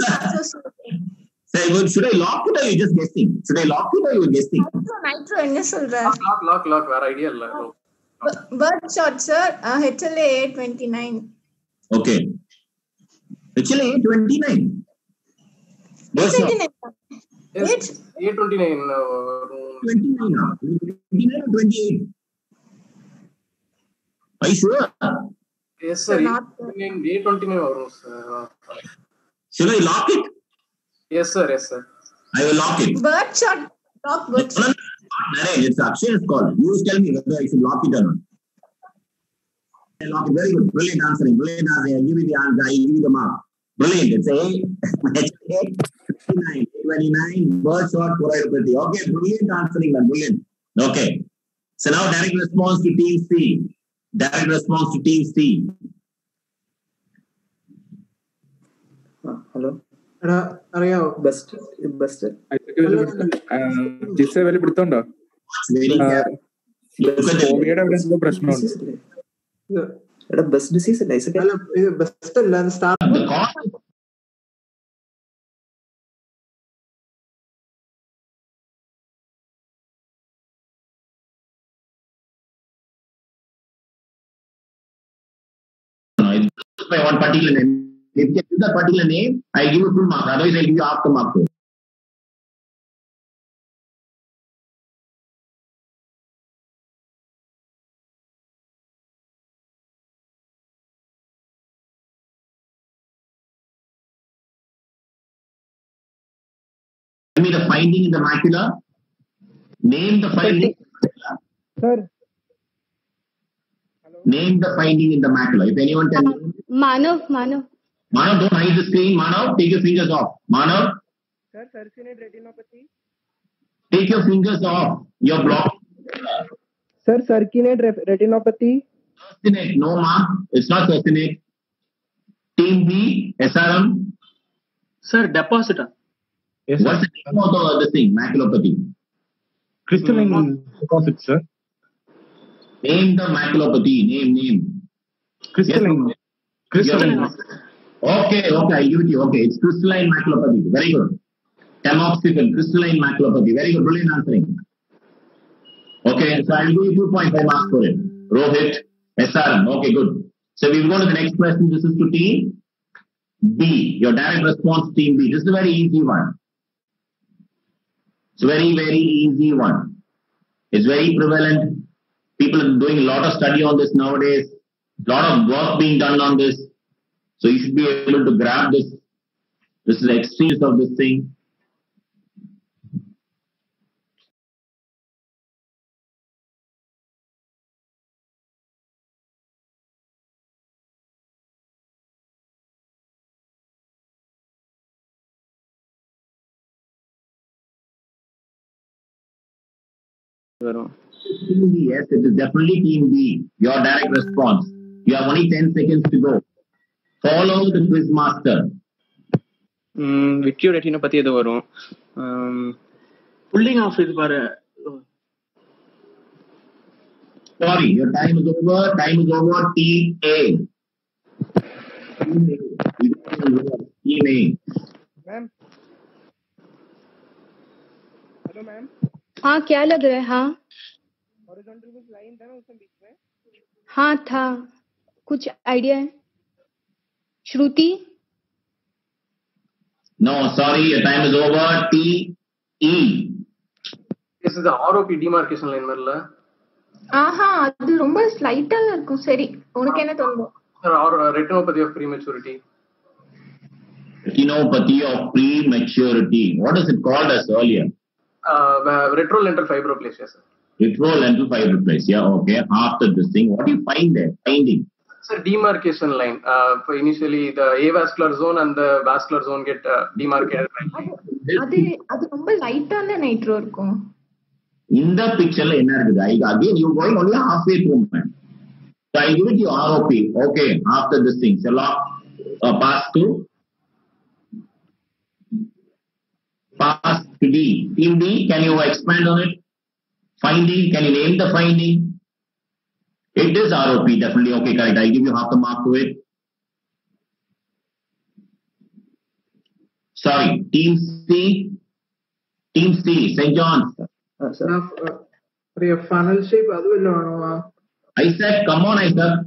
[SPEAKER 1] Say, should I lock it or you just guessing? Should I lock it or you guessing?
[SPEAKER 3] நைட்ரோ என்ன சொல்ற?
[SPEAKER 4] Lock வேற ஐடியா இல்ல.
[SPEAKER 3] Birdshot sir, HLA 29.
[SPEAKER 1] Okay. HLA 29. Birdshot.
[SPEAKER 4] 29. 29
[SPEAKER 1] or 28. Are you sure?
[SPEAKER 4] Yes sir. 29 வரும் sir.
[SPEAKER 1] Should I lock it?
[SPEAKER 4] Yes sir.
[SPEAKER 1] I will lock it.
[SPEAKER 3] Birdshot. Lock birdshot.
[SPEAKER 1] No, it's Akshaya's call. You tell me whether I should lock it or not. I lock it. Very good. Brilliant answering. I give you the answer. I give you the mark. Brilliant. It's A. 29. Birdshot choroidopathy. Okay. Brilliant answering. Brilliant. Okay. So now direct response to team C.
[SPEAKER 15] Hello.
[SPEAKER 14] അറിയാവോ?
[SPEAKER 15] Best
[SPEAKER 14] ജിസ വലിയ പിടുത്തോണ്ടോ? കോവിയുടെ എവിടെ പ്രശ്നമുണ്ട്?
[SPEAKER 15] Best disease അല്ല
[SPEAKER 14] ഇത് best അല്ല.
[SPEAKER 1] By one particular name. If you give that particular name, I give you full mark. Otherwise, I give you half the mark. Tell me the finding in the macula. Name the finding.
[SPEAKER 2] Sir.
[SPEAKER 1] Name the finding in the macula. If anyone can.
[SPEAKER 6] Manav,
[SPEAKER 1] don't hide the screen. Manav, take your fingers off. Manav.
[SPEAKER 2] Sir, sarcinate retinopathy.
[SPEAKER 1] Take your fingers off. You're blocked.
[SPEAKER 2] Sir, sarcinate retinopathy.
[SPEAKER 1] Sarcinate, no mark. It's not sarcinate. Team B, SRM.
[SPEAKER 10] Sir, depositor.
[SPEAKER 1] Yes, what's the name of the thing? Maculopathy.
[SPEAKER 14] Crystalline deposit, sir.
[SPEAKER 1] Name the maculopathy. Name.
[SPEAKER 14] Crystalline.
[SPEAKER 1] Yes. Crystalline. Okay, I give it to you. Okay, it's crystalline maculopathy. Very good. Tamoxifen, crystalline maculopathy. Very good, brilliant answering. Okay, so I'll give you 2.5 marks for it. Rohit, SRM. Okay, good. So we'll go to the next question. This is to team B. Your direct response, team B. This is a very easy one. It's a very, very easy one. It's very prevalent. People are doing a lot of study on this nowadays. A lot of work being done on this. So you should be able to grab this. This is the extremes of this thing. Team B, yes, it is definitely Team B. Your direct response. You have only 10 seconds to go. Follow the quiz master.
[SPEAKER 8] Vitreo retina பத்தி எது வரும்?
[SPEAKER 10] Pulling of இது பாரு.
[SPEAKER 1] Sorry, your time is over. Time is over. Team A. Team A.
[SPEAKER 2] Ma'am hello ma'am
[SPEAKER 6] हाँ क्या लग रहा है? हाँ
[SPEAKER 2] हॉरिजॉन्टल कुछ लाइन था ना उसमें बीच में
[SPEAKER 6] हाँ था, कुछ आइडिया है? श्रुति?
[SPEAKER 1] No, sorry, your time is over. T E.
[SPEAKER 4] This is the ROP demarcation line மாதிரில.
[SPEAKER 3] ஆஹா, அது ரொம்ப ஸ்லைட்டா இருக்கும். சரி, உனக்கு என்ன தோணுது?
[SPEAKER 4] Retinopathy of prematurity.
[SPEAKER 1] Retinopathy of prematurity. What is it called as earlier?
[SPEAKER 4] Retrolental fibroplasia, sir.
[SPEAKER 1] Retrolental fibroplasia. Okay. After this thing, what do you find there? Finding.
[SPEAKER 4] It's a demarcation line. For initially, the avascular zone and the vascular zone get demarcated.
[SPEAKER 3] அது ரொம்ப லைட்டான nitro இருக்கும்.
[SPEAKER 1] In the picture, again, you're going only halfway through, man. So I give it to ROP. Okay. After this thing, so pass to D. Team D, can you expand on it? Finding, can you name the finding? It is ROP, definitely. Okay, correct. I give you half the mark to it. Sorry, Team C. Team C, St. John's.
[SPEAKER 14] funnel shape,
[SPEAKER 1] I said, come on, I said.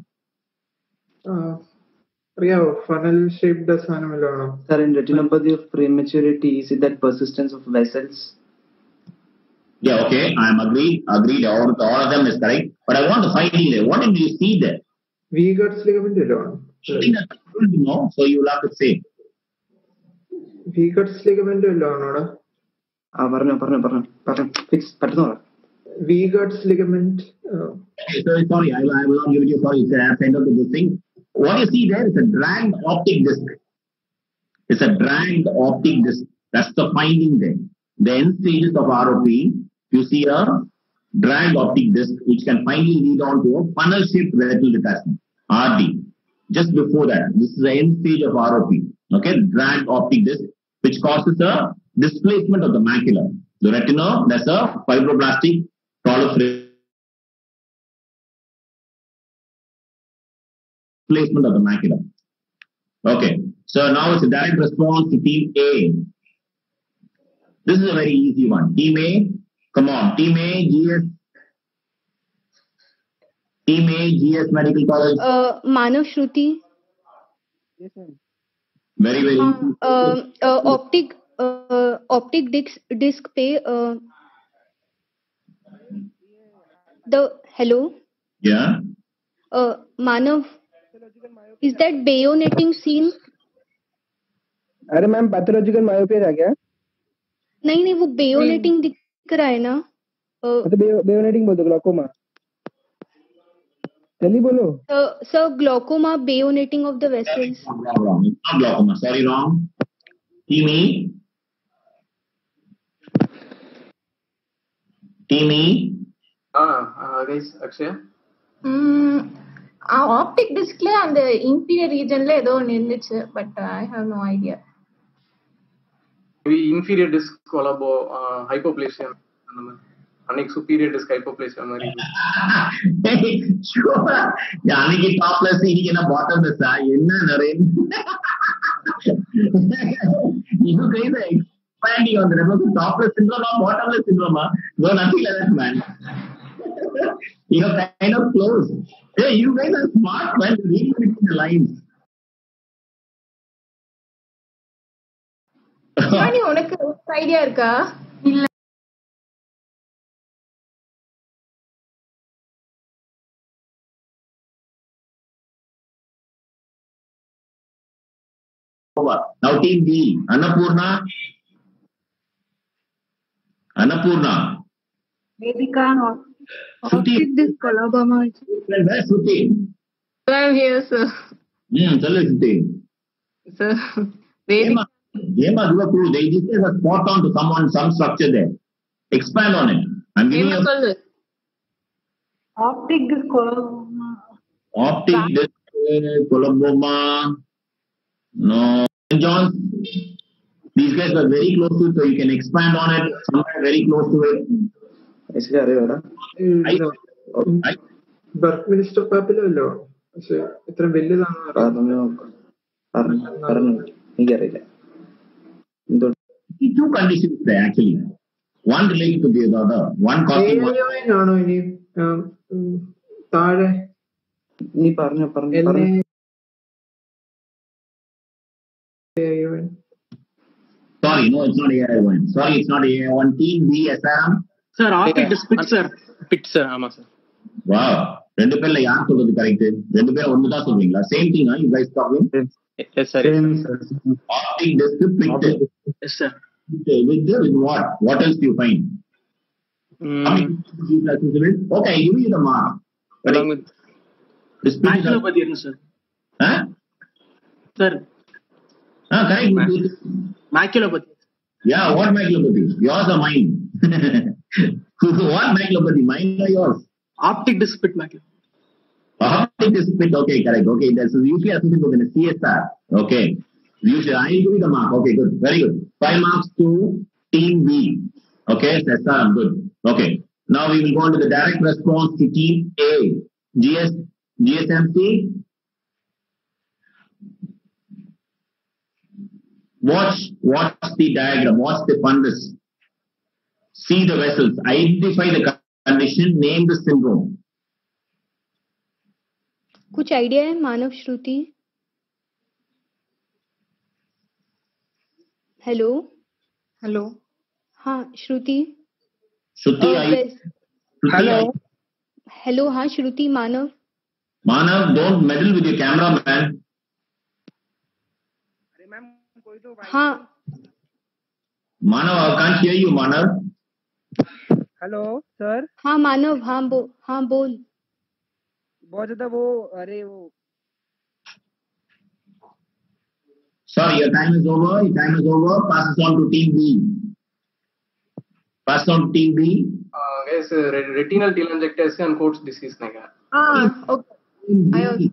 [SPEAKER 14] Funnel shape does
[SPEAKER 15] Sir, in retinopathy of prematurity, is it that persistence of vessels?
[SPEAKER 1] Yeah, okay, I am agreed. All of them is correct. But I want to find it. What did you see there?
[SPEAKER 14] V-guts ligament
[SPEAKER 1] Something that I don't know, so you will have to say.
[SPEAKER 14] V-guts ligament
[SPEAKER 15] Fix.
[SPEAKER 14] V-guts ligament.
[SPEAKER 1] Okay, sorry, I will not give you sorry. It's a end of this thing. What you see there is a dragged optic disc. It's a dragged optic disc. That's the finding there. The end stages of ROP, you see a dragged optic disc which can finally lead on to a funnel-shaped retinal detachment, RD. Just before that, this is the end stage of ROP. Okay, dragged optic disc which causes a displacement of the macula. The retina, there's a fibroblastic proliferation. Displacement of the macula. Okay, so now it's a direct response to Team A. This is a very easy one. Team A, come on. Team A, GS. Team A, GS Medical College.
[SPEAKER 6] Manav, Shruti.
[SPEAKER 2] Yes, ma'am.
[SPEAKER 1] Very, very easy.
[SPEAKER 6] Optic disc पे the hello.
[SPEAKER 1] Yeah.
[SPEAKER 6] Manav, is that bayoneting seen?
[SPEAKER 2] अरे ma'am pathological myopia है क्या?
[SPEAKER 6] नहीं वो bayoneting दिख रहा है ना?
[SPEAKER 2] तो bayoneting बोल दो, ग्लाकोमा. जल्दी बोलो.
[SPEAKER 6] Sir, glaucoma, bayoneting of the vessels.
[SPEAKER 1] Wrong. Not glaucoma. Sorry, wrong. Team E.
[SPEAKER 4] Guys, Akshay.
[SPEAKER 3] Optic டிஸ்க்ல அந்த இன்ஃபீரியர் ரீஜன்ல ஏதோ ஒன்று இருந்துச்சு, but I have no idea.
[SPEAKER 4] Inferior disc coloboma hypoplasia அந்த மாதிரி, அன்னைக்கு சுப்பீரியர் டிஸ்க் ஹைப்போப்ளேசியா மாதிரி.
[SPEAKER 1] அன்னைக்கு டாப்லெஸ் இன்னைக்கு என்ன பாட்டம்லெஸ் என்ன நிறைய you guys are expanding on the level of topless syndrome or bottomless syndrome. No, nothing like that, man. You're kind of close. Hey, you guys are smart, man. Reading between the lines.
[SPEAKER 3] உனக்கு idea இருக்கா? இல்ல.
[SPEAKER 1] Now Team B, Annapurna.
[SPEAKER 18] Vedika,
[SPEAKER 6] Optic disc coloboma.
[SPEAKER 1] Where's Shruti?
[SPEAKER 11] I'm here, sir.
[SPEAKER 1] Tell us, Shruti.
[SPEAKER 11] Sir,
[SPEAKER 1] Vedika, give a clue. This is a spot on to some structure there. Expand on it. I'm giving you.
[SPEAKER 18] Optic coloboma.
[SPEAKER 1] Optic disc coloboma. No. St. John's. These guys are very close to it, so you can expand on it. Somewhere very close to it.
[SPEAKER 14] ബർക്ക്മിനിസ്റ്റർ പാപ്പിലല്ലോ പക്ഷെ ഇത്ര വലുതാണെന്ന്
[SPEAKER 15] എനിക്കറിയില്ല.
[SPEAKER 1] Two conditions there actually. One related to the other. One causing one.
[SPEAKER 14] ആണോ ഇനി താഴെ
[SPEAKER 15] നീ പറഞ്ഞു.
[SPEAKER 1] Sorry, no, it's not AI1. Sorry, it's not AI1. Team B, SRM.
[SPEAKER 10] Sir, optic disc Pitzer.
[SPEAKER 8] Pitzer, ஆமா சார்.
[SPEAKER 1] Wow. ரெண்டு பேர்ல யார் சொல்றது கரெக்ட்? ரெண்டு பேரும் ஒன்னு தான் சொல்றீங்களா? Same thing, you guys talking?
[SPEAKER 8] Yes, sir.
[SPEAKER 1] Optic disc Pitzer.
[SPEAKER 10] Yes, sir.
[SPEAKER 1] With what? What else do you find? Okay, give me the mark.
[SPEAKER 8] Along with
[SPEAKER 10] maculopathy, sir.
[SPEAKER 1] Huh?
[SPEAKER 10] Sir.
[SPEAKER 1] Correct.
[SPEAKER 10] Maculopathy.
[SPEAKER 1] Yeah, what maculopathy? Yours or mine? What maculopathy? Mine or yours?
[SPEAKER 10] Optic disc pit maculopathy.
[SPEAKER 1] Optic disc pit, okay, correct. Okay, that's usually associated with a CSR. Okay. Usually, I give you the mark. Okay, good. Very good. 5 marks to Team B. Okay, SR, I'm good. Okay. Now we will go on to the direct response to Team A. GSMC. Watch the diagram. Watch the fundus. See the vessels. Identify the condition. Name the syndrome.
[SPEAKER 6] कुछ idea है Manav? Shruti, hello. हाँ Shruti. Hello. हाँ Shruti. Manav,
[SPEAKER 1] don't meddle with your camera, man.
[SPEAKER 6] हाँ
[SPEAKER 1] Manav, I can't hear you, Manav.
[SPEAKER 19] Hello sir.
[SPEAKER 6] हाँ मानव. हाँ बोल.
[SPEAKER 19] बहुत ज्यादा वो
[SPEAKER 1] Sorry, your time is over. Pass it on to Team B.
[SPEAKER 4] Guys, retinal telangiectasia and Coats disease naga.
[SPEAKER 3] Okay.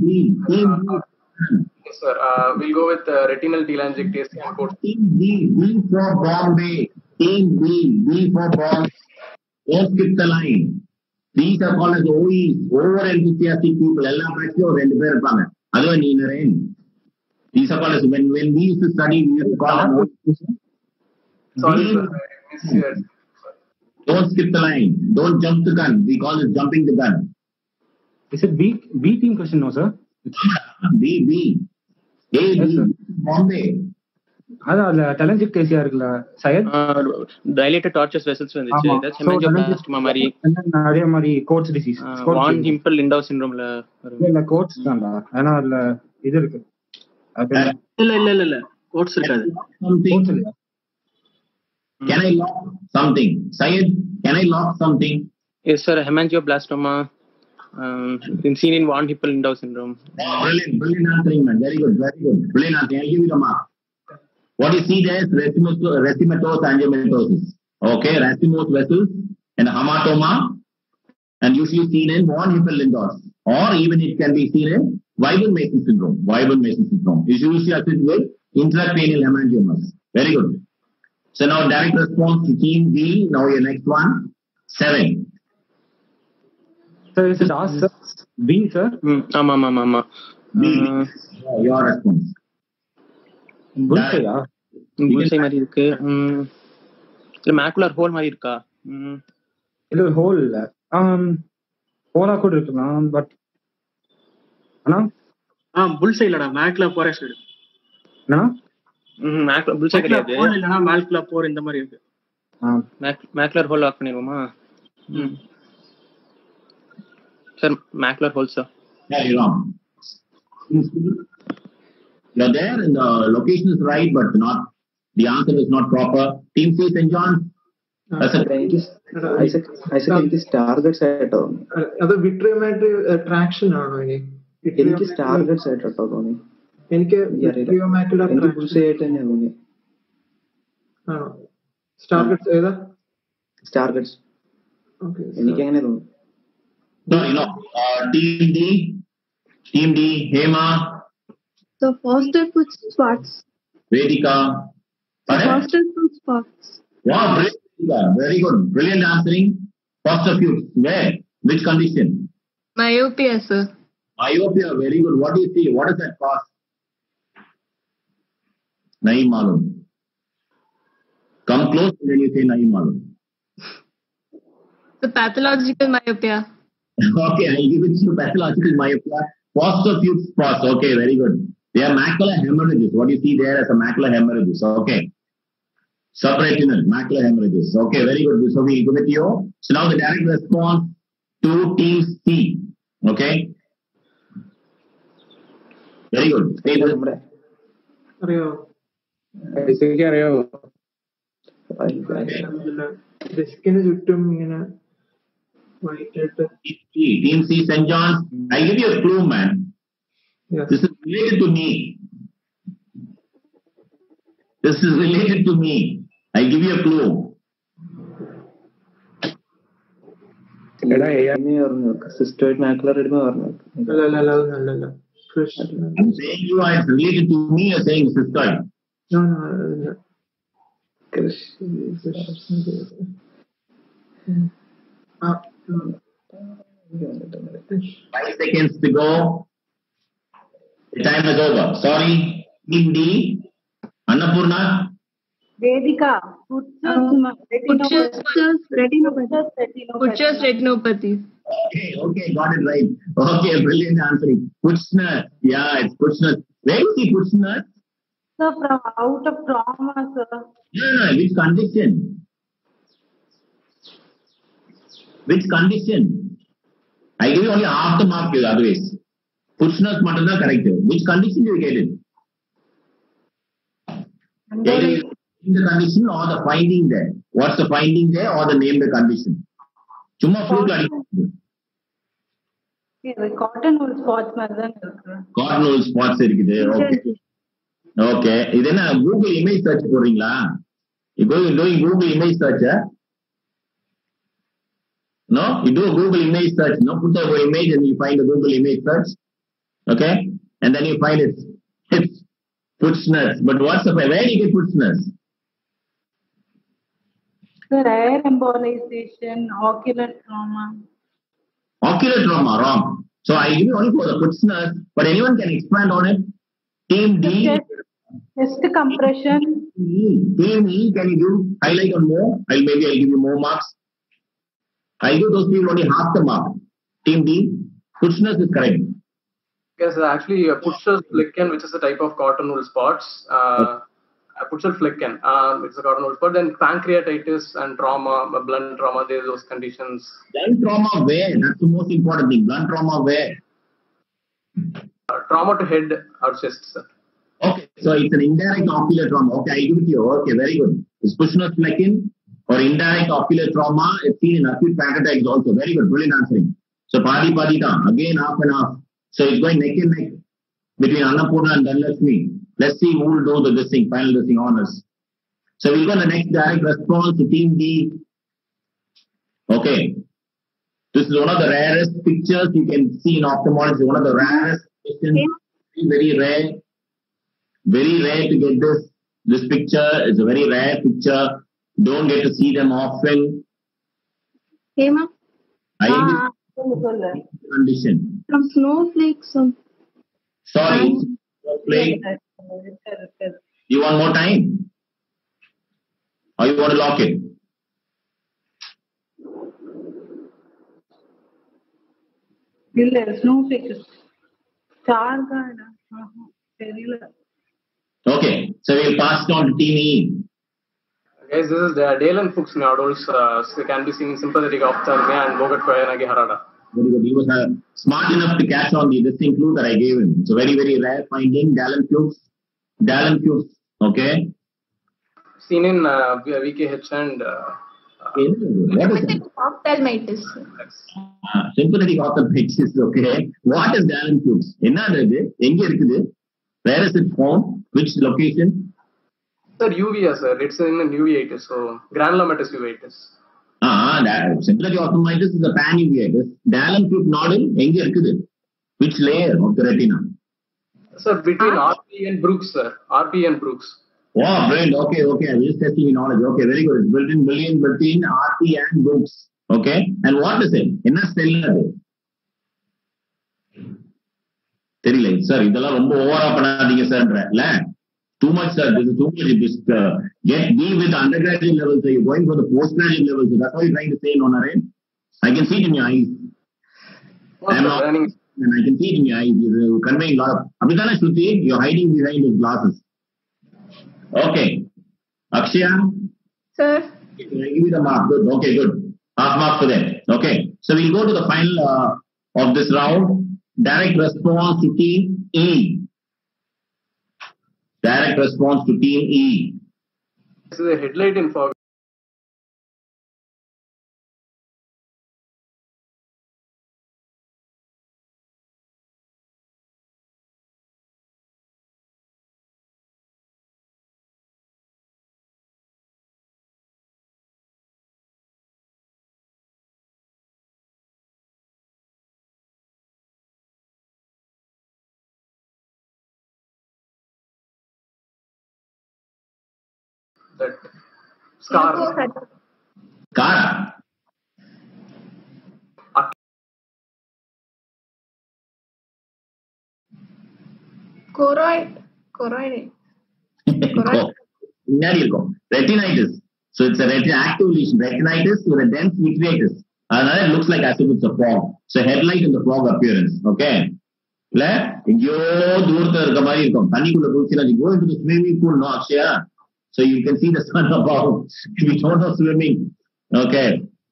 [SPEAKER 4] Yes, sir. We'll go with retinal telangiectasia and Coats.
[SPEAKER 1] Team B for Bombay. Team B for Bombay. Don't skip the line. These are called as OEs, over enthusiastic people. Ella pressure rendu per irupanga. Adho neenaren. These are called as when we used to study, we used to call them.
[SPEAKER 4] Sorry, sir.
[SPEAKER 1] Don't skip the line. Don't jump the gun. We call it jumping the gun.
[SPEAKER 17] Is it B team question, no, sir?
[SPEAKER 1] B. Yes, Bombay.
[SPEAKER 17] அதான் telangiectasia இருக்குல்ல Syed,
[SPEAKER 8] dilated tortuous vessels வந்துச்சு. that's hemangioplasma மாதிரி
[SPEAKER 17] அதே மாதிரி Coats disease,
[SPEAKER 8] von Hippel Lindau சிண்ட்ரோம்ல
[SPEAKER 17] இல்ல Coats தான்டா. ஏன்னா அதுல இது இருக்கு.
[SPEAKER 10] இல்ல கோட்ஸ் இருக்காது.
[SPEAKER 1] Can I lock something? Syed, can I lock something?
[SPEAKER 8] Yes, sir. Hemangioblastoma. Seen in von Hippel-Lindau syndrome.
[SPEAKER 1] Brilliant answering, man. Very good. Brilliant answering. I'll give you the mark. What you see there is racematosis angiomatosis. Okay, racemose vessels and hamartoma, and usually seen in von Hippel-Lindau, or even it can be seen in Weibel-Mason syndrome. It's usually associated with intracranial hemangiomas. Very good. So now direct response to Team B. Now your next one, 7.
[SPEAKER 17] So is it us, sir? B, sir?
[SPEAKER 8] Ama.
[SPEAKER 1] B. Your response.
[SPEAKER 8] புல்சை மாதிரி இருக்கு. இல்ல macular whole மாதிரி இருக்கா?
[SPEAKER 17] இது whole இல்ல, ஹோலா கூட இருக்கலாம். But ஆனா
[SPEAKER 10] புல்சை இல்லடா, மேக்குலர் போரஸ்
[SPEAKER 17] என்னன்னா
[SPEAKER 8] மேக்குலர் புல்சை கிடையாது.
[SPEAKER 10] ஹோல் இல்லனா மேக்குலர் போர் இந்த மாதிரி இருக்கு.
[SPEAKER 8] மேக்குலர் ஹோல் லாக் பண்ணிடுவோமா? Sir macular hole sir.
[SPEAKER 1] Yeah, you're wrong. You're there and the location is right, but not the answer is not proper. Team C, St. John's.
[SPEAKER 15] എനിക്ക് targets ആയിട്ടോ
[SPEAKER 14] അത് വിട്രിയോമാട്രി traction ആണോ?
[SPEAKER 15] എനിക്ക് targets ആയിട്ടോ തോന്നി.
[SPEAKER 14] എനിക്ക് വിട്രിയോമാറ്റുലർ
[SPEAKER 15] bull's eye ആയിട്ട് തന്നെ തോന്നി.
[SPEAKER 14] ആണോ? ടാർഗറ്റ്സ് ഏതാ?
[SPEAKER 15] ടാർഗറ്റ്സ്.
[SPEAKER 14] ഓക്കേ,
[SPEAKER 15] എനിക്ക് അങ്ങനെ തോന്നി.
[SPEAKER 1] Team D. Team D, Hema.
[SPEAKER 16] The foster foot spots.
[SPEAKER 1] Vedika.
[SPEAKER 16] Foster foot spots.
[SPEAKER 1] Wow, brilliant. Very good. Brilliant answering. Foster foot. Where? Which condition?
[SPEAKER 11] Myopia, sir.
[SPEAKER 1] Myopia. Very good. What do you see? What is that cause? Nahi malum. Come close when you say nahi malum.
[SPEAKER 11] The pathological myopia.
[SPEAKER 1] Okay, I'll give it to you. Pathological myopia. Foster foot spots. Okay, very good. They are macular hemorrhages. What you see there as a macular hemorrhages. Okay. Subretinal macular hemorrhages. Okay, very good. So we give it to you. So now the direct response to team C. Okay. Very good. Team C, St. John's. I give you a clue, man.
[SPEAKER 14] Yeah.
[SPEAKER 1] This is related to me. This is related to me. I give you a clue.
[SPEAKER 15] Cystoid macular edema.
[SPEAKER 1] I'm saying you are related to me. You're saying cystoid.
[SPEAKER 14] No.
[SPEAKER 1] 5 seconds to go. The time is over. Sorry. Team D. Annapurna.
[SPEAKER 18] Vedika.
[SPEAKER 11] Butcher's retinopathy.
[SPEAKER 1] Okay, got it right. Okay, brilliant answering. Puchner. Yeah, it's Puchner. Where is he, Puchner?
[SPEAKER 18] Sir, from out of trauma, sir.
[SPEAKER 1] No, which condition? Which condition? I give you only half the mark otherwise. Puchner's matanda correct. Which condition do you get it? Either the condition or the finding there. What's the finding there or the name the condition? Chumma fluke
[SPEAKER 18] The cotton wool spots.
[SPEAKER 1] Cotton wool spots. Okay. This is Google image search. You go doing Google image search. No? You do a Google image search. No? Put the image and you find the Google image search. Okay? And then you find it's Puchner's. But what's the where do you get Puchner's?
[SPEAKER 18] The rare embolization, ocular trauma.
[SPEAKER 1] Ocular trauma, wrong. So I give you only for the Puchner's, but anyone can expand on it. Team D.
[SPEAKER 18] Chest compression.
[SPEAKER 1] Team E, can you do highlight on more? I'll give you more marks. I give those people only half the mark. Team D. Puchner's is correct.
[SPEAKER 4] Yes, actually, Puchner's flicken, which is a type of cotton wool spots. Puchner's flicken, it's a cotton wool spot. Then pancreatitis and trauma, blunt trauma, there's those conditions.
[SPEAKER 1] Blunt trauma where? That's the most important thing. Blunt trauma where?
[SPEAKER 4] Trauma to head or chest, sir.
[SPEAKER 1] Okay, so it's an indirect ocular trauma. Okay, I give it to you. Okay, very good. Is Puchner's flicken or indirect ocular trauma? It's seen in acute pancreatitis also. Very good, brilliant answering. So Padi again half and half. So it's going neck and neck between Annapurna and Dhanlakshmi. Let's see who will do this thing, final this thing honors. So we'll go to the next direct response to Team D. Okay. This is one of the rarest pictures you can see in ophthalmology. One of the rarest patients. Very rare. Very rare to get this picture. It's a very rare picture. Don't get to see them often.
[SPEAKER 16] Hema?
[SPEAKER 1] Condition.
[SPEAKER 16] From snowflakes.
[SPEAKER 1] Sorry. Snowflake. You want more time? Or you want to lock it?
[SPEAKER 18] Snowflakes. Star guard.
[SPEAKER 1] Okay. So we'll pass it on to Team E.
[SPEAKER 4] Guys, this is the Dalen Fuchs nodules. Can be seen in sympathetic ophthalmia and Bogat Koyanagi Harada.
[SPEAKER 1] Very good. He was smart enough to catch on this clue that I gave him. It's a very, very rare finding. Dalen Fuchs. Okay.
[SPEAKER 4] Seen in VKH and
[SPEAKER 3] sympathetic ophthalmitis.
[SPEAKER 1] Sympathetic ophthalmitis. Okay. What is Dalen Fuchs? Where is it found? Which location?
[SPEAKER 4] Sir, uvea, sir. It's in uveitis. So granulomatous uveitis.
[SPEAKER 1] Central ophthalmitis is a pan-uveitis. Dahlen-Fluke nodule, எங்க இருக்குது? Which layer of the retina?
[SPEAKER 4] Sir, between RP and Brooks, sir. RP and Brooks.
[SPEAKER 1] Oh, brilliant. Okay. I'm just testing your knowledge. Okay, very good. It's between RP and Brooks. Okay. And what is it? Enna cell adu? தெரியல சார், இதெல்லாம் ரொம்ப ஓவரா பண்ணாதீங்க சார்ன்றல. Too much, sir. This is too much. Be with undergraduate levels. You're going for the postgraduate levels. That's what you're trying to say, no, Naren? I can see it in your eyes. And I can see it in your eyes. You're conveying a lot of... Abhidana Shruti, you're hiding behind his glasses. Okay. Akshaya?
[SPEAKER 3] Sir?
[SPEAKER 1] Give me the mark. Good. Okay, good. Half mark for them. Okay. So we'll go to the final of this round. Direct response to team E. Direct response to team E.
[SPEAKER 4] This is a headlight in fog. That scar.
[SPEAKER 1] Scar.
[SPEAKER 3] Choroid.
[SPEAKER 1] Retinitis. So it's a active lesion. Retinitis with a dense vitreitis. Another looks like as if it's a fog. So headlight in the fog appearance. Okay. You go into the swimming pool, no, Akshaya. So you can see the sun above. We don't know swimming. Okay.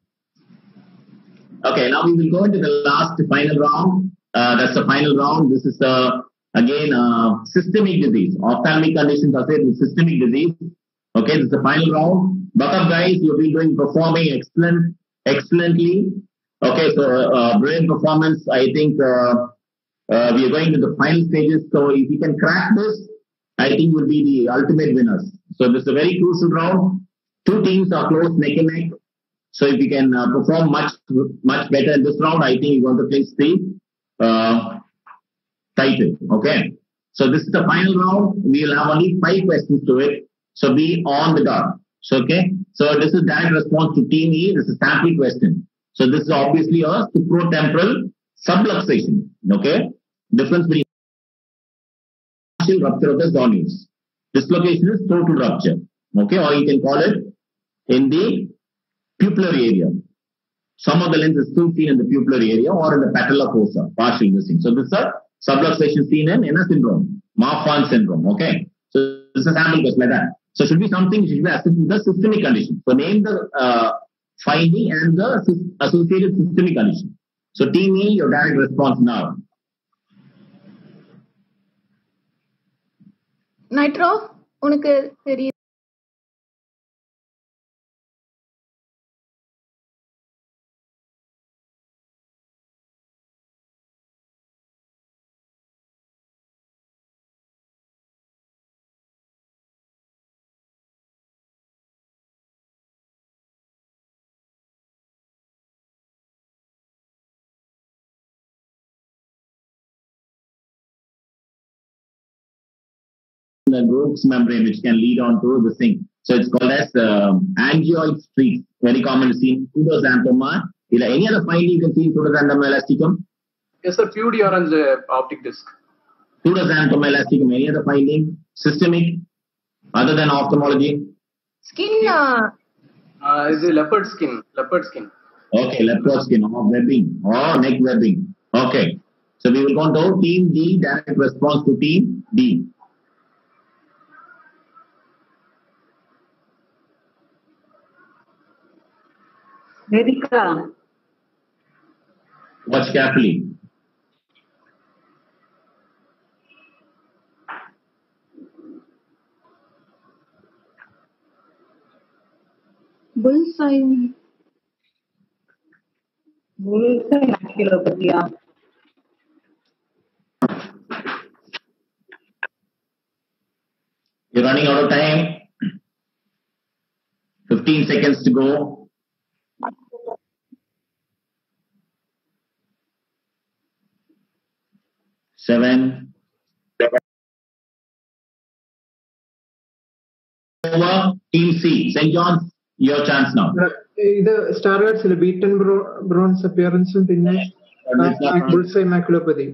[SPEAKER 1] Now we will go into the final round. That's the final round. This is again systemic disease. Ophthalmic conditions are said with systemic disease. Okay, this is the final round. Buck up, guys. You've been performing excellently. Okay, so brilliant performance. I think we are going to the final stages. So if you can crack this, I think will be the ultimate winners. So this is a very crucial round. Two teams are close neck and neck. So if you can perform much better in this round, I think you're going to clinch the title. Okay. So this is the final round. We will have only 5 questions to it. So be on the guard. So okay. So this is direct response to team E. This is sample question. So this is obviously a supratemporal subluxation. Okay. Difference between rupture of the zonules. Dislocation is total rupture. Okay, or you can call it in the pupillary area. Some of the lens is still seen in the pupillary area or in the patella fossa, partial missing. So this is a subluxation seen in Enna syndrome, Marfan syndrome. Okay, so this is a sample question like that. So should be something which should be assessed with the systemic condition. So name the finding and the associated systemic condition. So team E, your direct response now.
[SPEAKER 3] Nitro, உனக்கு தெரியும்.
[SPEAKER 1] The Brooks membrane, which can lead on to the thing. So it's called as angioid streak. Very common to see in pseudoxanthoma. Any other finding you can see in pseudoxanthoma elasticum?
[SPEAKER 4] Yes, sir. Purely orange optic disc.
[SPEAKER 1] Pseudoxanthoma elasticum. Any other finding? Systemic, other than ophthalmology?
[SPEAKER 3] Skin.
[SPEAKER 4] Is it leopard skin? Leopard skin.
[SPEAKER 1] Okay, leopard skin or webbing or neck webbing. Okay. So we will go to team D. Direct response to team D.
[SPEAKER 18] Vedika.
[SPEAKER 1] Watch carefully.
[SPEAKER 18] Bullseye. Bullseye maculopathy.
[SPEAKER 1] You're running out of time. 15 seconds to go. 7. Over Team C. St. John's, your chance now.
[SPEAKER 14] ഇത് സ്റ്റാർ ഗാർഡ്സിൽ beaten bronze അപ്പിയറൻസും പിന്നെ bullseye maculopathy.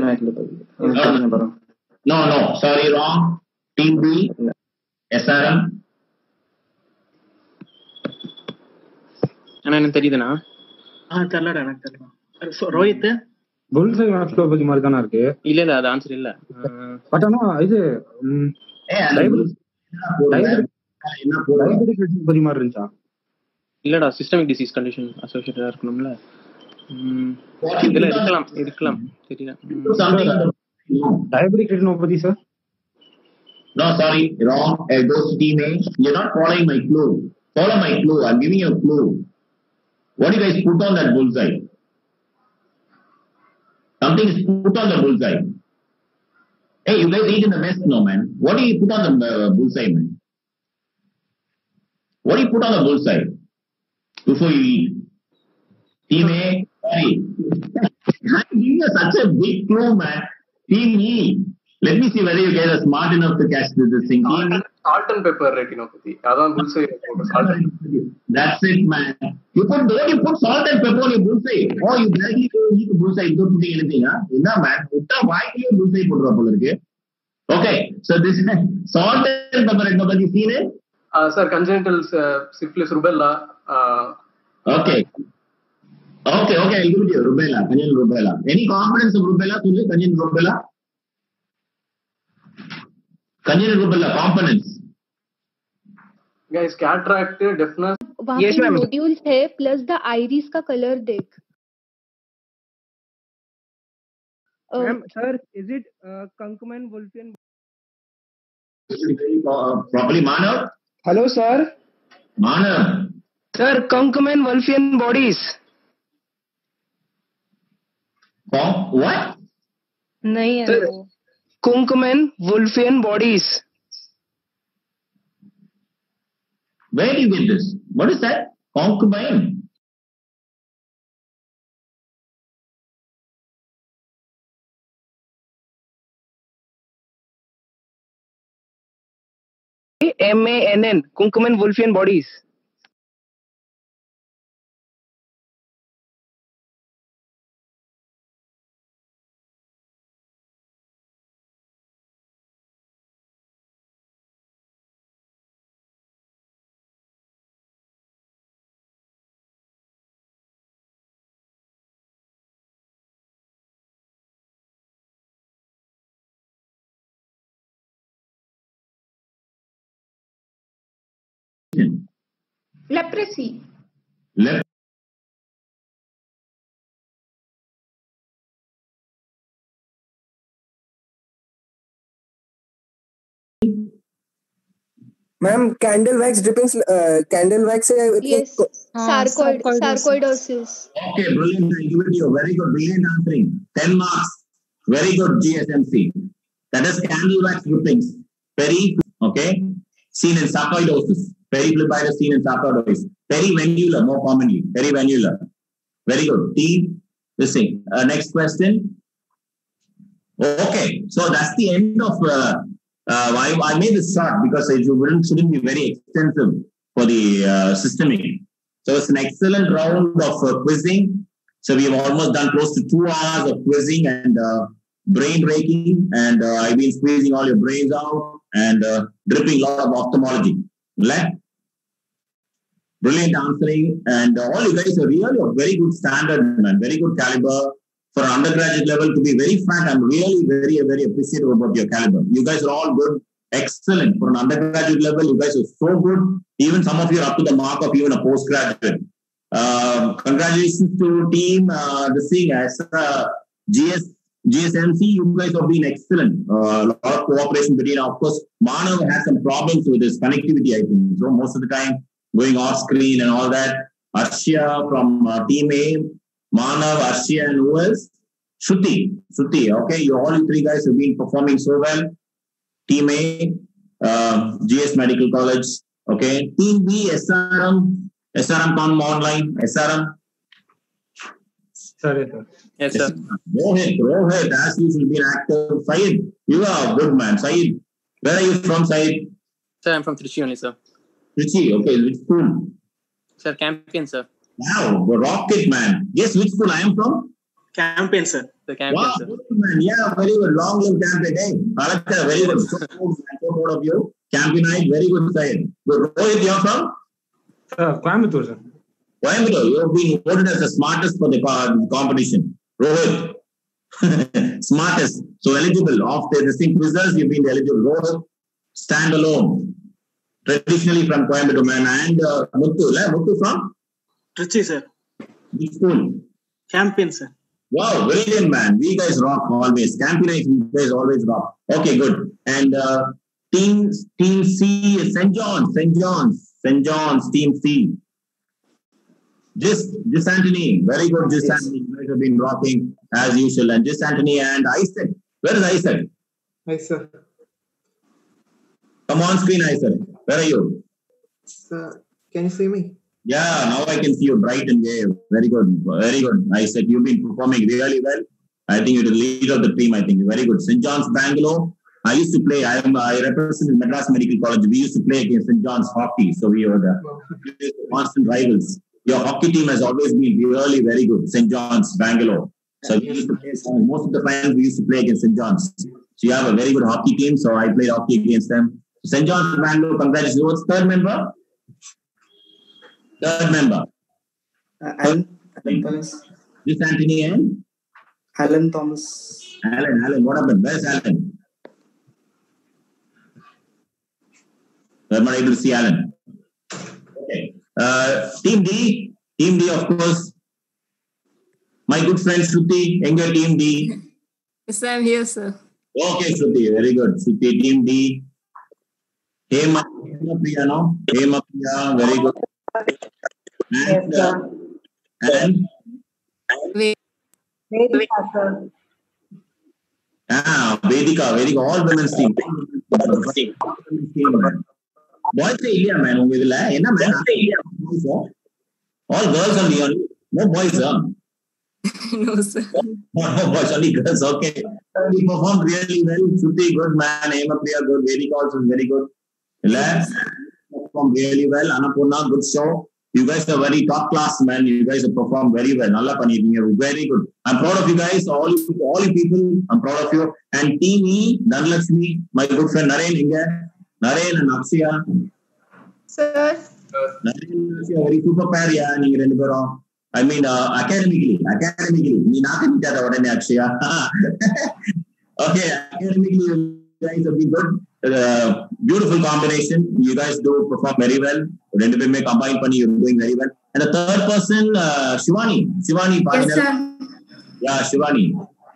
[SPEAKER 1] No, sorry, wrong. Team B, SRM.
[SPEAKER 8] எனக்கு தெரியுதுண்ணா.
[SPEAKER 10] தெரியலடா, எனக்கு தெரியல. ரோஹித்
[SPEAKER 17] புல்சை மாக்குலோபதி மாதிரி தானே இருக்கு.
[SPEAKER 8] இல்ல அது ஆன்சர் இல்ல.
[SPEAKER 17] பட் ஆனா இது மாதிரி இருந்துச்சா? இல்லடா, சிஸ்டமிக் டிசீஸ் கண்டிஷன் அசோசியேட்டடா இருக்கணும்ல. இதுல இருக்கலாம் தெரியல. Diabetic retinopathy sir.
[SPEAKER 1] No, sorry, wrong. It goes to team A. You're not following my clue. Follow my clue. I'm giving you a clue. What do you guys put on that bullseye? Something is put on the bullseye. Hey, you guys eat in the mess, no man. What do you put on the bullseye, man? What do you put on the bullseye before you eat? Team A, sorry. I'm giving you such a big clue, man. Team E. Let me see whether you guys are smart enough to catch this thing.
[SPEAKER 4] Salt and pepper retinopathy. Adan bullseye.
[SPEAKER 1] That's it, man. You put salt and pepper on your bullseye. Oh, you directly eat the bullseye without putting anything, huh? No, man. Why do you bullseye put it? Okay, so this is salt and pepper retinopathy. Seen it?
[SPEAKER 4] Sir, congenital syphilis, rubella.
[SPEAKER 1] Okay, I'll give it to you. Rubella, congenital rubella. Any components of rubella? Congenital rubella? Congenital rubella components.
[SPEAKER 4] Guys, cataract, deafness.
[SPEAKER 6] वहाँ पे nodules है plus the iris का colour देख.
[SPEAKER 19] Sir, is it Kunkumen Wolfian?
[SPEAKER 1] Properly, Manav.
[SPEAKER 19] Hello, sir.
[SPEAKER 1] Manav.
[SPEAKER 19] Sir, Kunkumen Wolfian bodies.
[SPEAKER 1] What?
[SPEAKER 6] नहीं है
[SPEAKER 19] Sir, Kunkumen Wolfian bodies.
[SPEAKER 1] Where do you get this? What is that? Concubine.
[SPEAKER 19] MANN, Kunkumen Wolfian bodies.
[SPEAKER 3] Leprosy.
[SPEAKER 9] Ma'am candle wax drippings candle wax से
[SPEAKER 6] yes sarcoidosis.
[SPEAKER 1] Okay, brilliant. I give it to you. Very good, brilliant answering. 10 marks. Very good, GSMC. That is candle wax drippings. Okay, seen in sarcoidosis. Periphlebitis seen in sarcoidosis. Perivenular, more commonly. Perivenular. Very good. Team, this thing. Next question. Okay, so that's the end of. I made this short because it shouldn't be very extensive for the systemic. So it's an excellent round of quizzing. So we have almost done close to 2 hours of quizzing and brain breaking, and I've been squeezing all your brains out and dripping a lot of ophthalmology. Brilliant answering, and all you guys are really of very good standard, man. Very good caliber for an undergraduate level. To be very frank, I'm really very, very appreciative about your caliber. You guys are all good, excellent for an undergraduate level. You guys are so good. Even some of you are up to the mark of even a postgraduate. Congratulations to team. The thing as GSMC, you guys have been excellent. A lot of cooperation between. Of course, Manav has some problems with his connectivity. I think so. Most of the time, going off screen and all that. Arshia from Team A, Manav, Arshia, and who else? Shruti. Okay, you all you 3 guys have been performing so well. Team A, GS Medical College. Okay, Team B, SRM come online. SRM.
[SPEAKER 17] Sorry, sir.
[SPEAKER 8] Yes, sir.
[SPEAKER 1] Rohit, as usual, be active. Syed, you are a good man. Syed, where are you from, Syed?
[SPEAKER 8] Sir, I'm from Trichy only, sir.
[SPEAKER 1] Trichy, okay. Which school?
[SPEAKER 8] Sir, Campion, sir.
[SPEAKER 1] Wow, rocket man. Guess which school I am from?
[SPEAKER 10] Campion, sir.
[SPEAKER 8] The Campion,
[SPEAKER 1] wow,
[SPEAKER 8] sir.
[SPEAKER 1] Good man. Yeah, very good. Long live Campion. Hey, Alaka, very good. So proud of you. Campionite, very good, Syed. Good. Rohit, you're from?
[SPEAKER 17] Coimbatore, sir.
[SPEAKER 1] Coimbatore, you have been voted as the smartest for the competition. Rohit, smartest. So eligible. Of the distinct quizzes, you've been eligible. Rohit, stand alone. Traditionally from Coimbatore, man. And Muthu from?
[SPEAKER 10] Trichy, sir.
[SPEAKER 1] Which school?
[SPEAKER 10] Campion, sir.
[SPEAKER 1] Wow, brilliant, man. We guys rock always. Campionite, we guys always rock. Okay, good. And Team C is St. John's, Team C. Just Anthony, very good. Just Anthony, you guys have been rocking as usual. And just Anthony and Isaac. Where is Isaac?
[SPEAKER 15] Isaac.
[SPEAKER 1] Come on screen, Isaac. Where are you?
[SPEAKER 15] Sir, can you see me?
[SPEAKER 1] Yeah, now I can see you bright and gay. Very good. Very good. Isaac, you've been performing really well. I think you're the leader of the team. I think very good. St. John's, Bangalore. I used to play. I represented Madras Medical College. We used to play against St. John's hockey. So we were the constant rivals. Your hockey team has always been really very good. St. John's, Bangalore. So we used to play, most of the times we used to play against St. John's. So you have a very good hockey team. So I played hockey against them. St. John's, Bangalore, congratulations. What's third member? Third member.
[SPEAKER 15] Alan Thomas.
[SPEAKER 1] This Anthony and?
[SPEAKER 15] Alan Thomas.
[SPEAKER 1] Alan. What happened? Where's Alan? I'm not able to see Alan. Okay. Team D, of course. My good friend Shruti, Enga Team D.
[SPEAKER 11] Yes, I'm here, sir.
[SPEAKER 1] Okay, Shruti, very good. Shruti, Team D. Hema Priya, no? Hema Priya, very good. And
[SPEAKER 18] Vedika, sir.
[SPEAKER 1] Vedika, all women's team. Boys say man. All girls only. No boys,
[SPEAKER 11] No, sir.
[SPEAKER 1] No boys, only girls. Okay. We performed really well. Shruti, good man. Hema Priya, good. Vedika also very good. Performed really well. Annapurna, good show. You guys are very top class, man. You guys have performed very well. Nalla pannireenga. Very good. I'm proud of you guys. All you people, I'm proud of you. And Team E, Dhanlakshmi, my good friend Naren Inga. Naren and Akshaya.
[SPEAKER 3] Sir.
[SPEAKER 1] Naren and Akshaya, very super pair, yeah. I mean, academically. You Akshaya. Okay, academically, you guys have been good. Beautiful combination. You guys do perform very well. Combine pani, you're doing very well. And the third person, Shivani.
[SPEAKER 5] Yes, sir.
[SPEAKER 1] Yeah, Shivani.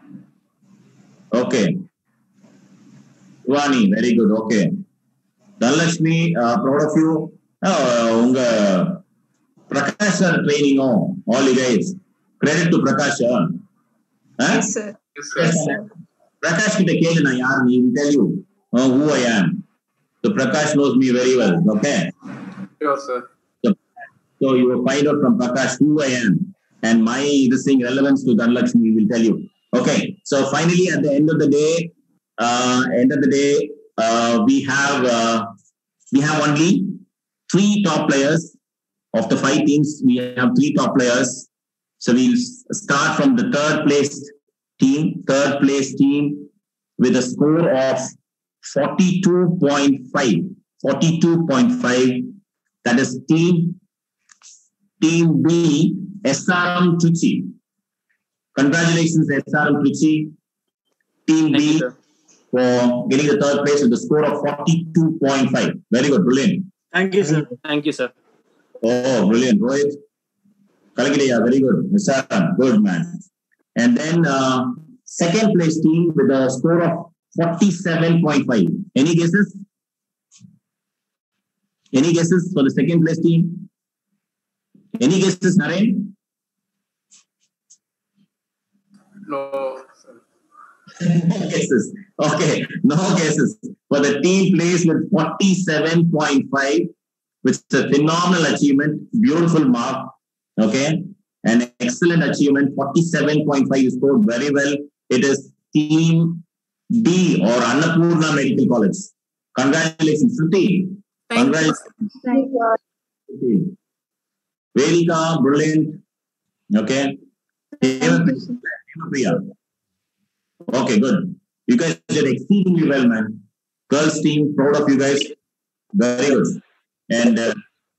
[SPEAKER 1] Okay. Shivani, very good. Okay. Dhanlakshmi, proud of you. Unga Prakash training, all you guys. Credit to Prakash.
[SPEAKER 3] Yes, sir. Yes, sir.
[SPEAKER 1] Prakash kita kelana yaar, he will tell you who I am. So Prakash knows me very well. Okay.
[SPEAKER 4] Sure, sir.
[SPEAKER 1] So you will find out from Prakash who I am, and my relevance to Dhanlakshmi will tell you. Okay. So finally, at the end of the day, we have only 3 top players of the 5 teams. We have 3 top players. So we'll start from the third place team with a score of 42.5. 42.5. That is Team B, SRM Trichy. Congratulations, SRM Trichy. Team B for getting the third place with a score of 42.5. Very good, brilliant.
[SPEAKER 10] Thank you, sir.
[SPEAKER 8] Thank you, sir.
[SPEAKER 1] Oh, brilliant. Rohit. Kalagiriya, very good. SRM, good man. And then second place team with a score of 47.5. Any guesses? Any guesses for the second place team? Any guesses, Naren?
[SPEAKER 4] No, sir.
[SPEAKER 1] No guesses. Okay, no guesses. For the team placed with 47.5, which is a phenomenal achievement, beautiful mark. Okay. An excellent achievement, 47.5. You scored very well. It is Team D or Annapurna Medical College. Congratulations, Shruti. Congratulations.
[SPEAKER 16] Thank you.
[SPEAKER 1] Vedika, brilliant. Okay. Priya. Okay, good. You guys did exceedingly well, man. Girls team, proud of you guys. Very good. And the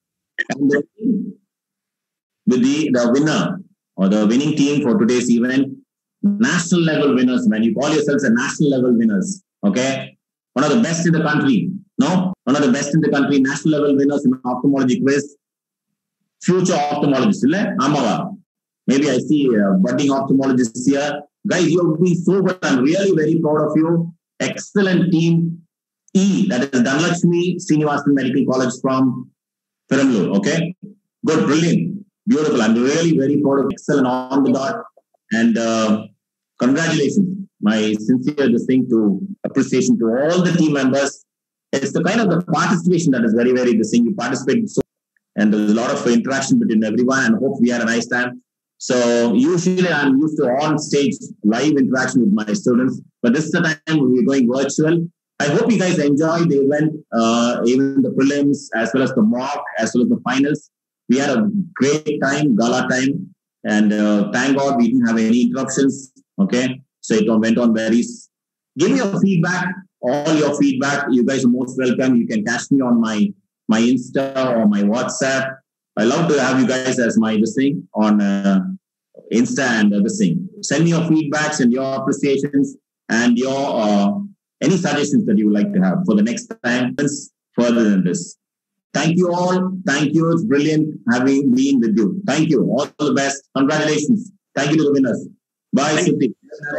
[SPEAKER 1] winner or the winning team for today's event, national level winners, man. You call yourselves a national level winners. Okay. One of the best in the country. No? One of the best in the country, national level winners in ophthalmology quiz. Future ophthalmologists. Maybe I see budding ophthalmologists here. Guys, you have been so good. I'm really very proud of you. Excellent team. E, that is Dhanlakshmi Srinivasan Medical College from Perambalur. Okay? Good, brilliant, beautiful. I'm really very proud of excellent on the dot. And congratulations. My sincere appreciation to all the team members. It's the kind of the participation that is very, very you participate so, and there's a lot of interaction between everyone, and hope we had a nice time. So usually I'm used to on-stage live interaction with my students, but this is the time when we're going virtual. I hope you guys enjoyed the event, even the prelims, as well as the mock, as well as the finals. We had a great time, gala time, and thank God we didn't have any interruptions. Okay, so it went on very. Give me your feedback, all your feedback. You guys are most welcome. You can catch me on my Insta or my WhatsApp. I love to have you guys as my thing on Insta and this thing. Send me your feedbacks and your appreciations and your any suggestions that you would like to have for the next time further than this. Thank you all. Thank you. It's brilliant having been with you. Thank you. All the best. Congratulations. Thank you to the winners. Bye, Shruti.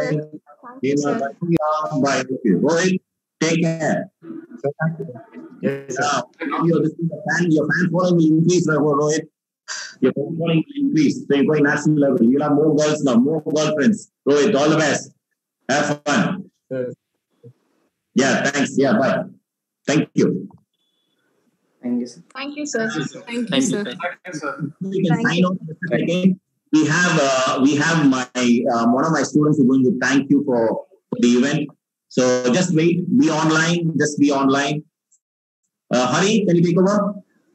[SPEAKER 1] Bye. Rohit, take care.
[SPEAKER 17] Yes, sir.
[SPEAKER 1] Now your fan following will increase, Rohit. Your fan following will increase. So you're going national level. You'll have more girls now, more girlfriends. Rohit, all the best. Have fun.
[SPEAKER 17] Yes.
[SPEAKER 1] Yeah, thanks. Yeah, bye. Thank you.
[SPEAKER 15] Thank you, sir.
[SPEAKER 3] Thank you, sir.
[SPEAKER 11] Thank you, sir.
[SPEAKER 1] We can sign off again. We have my one of my students who are going to thank you for the event. So just wait, be online, just be online. Hari, can you take over?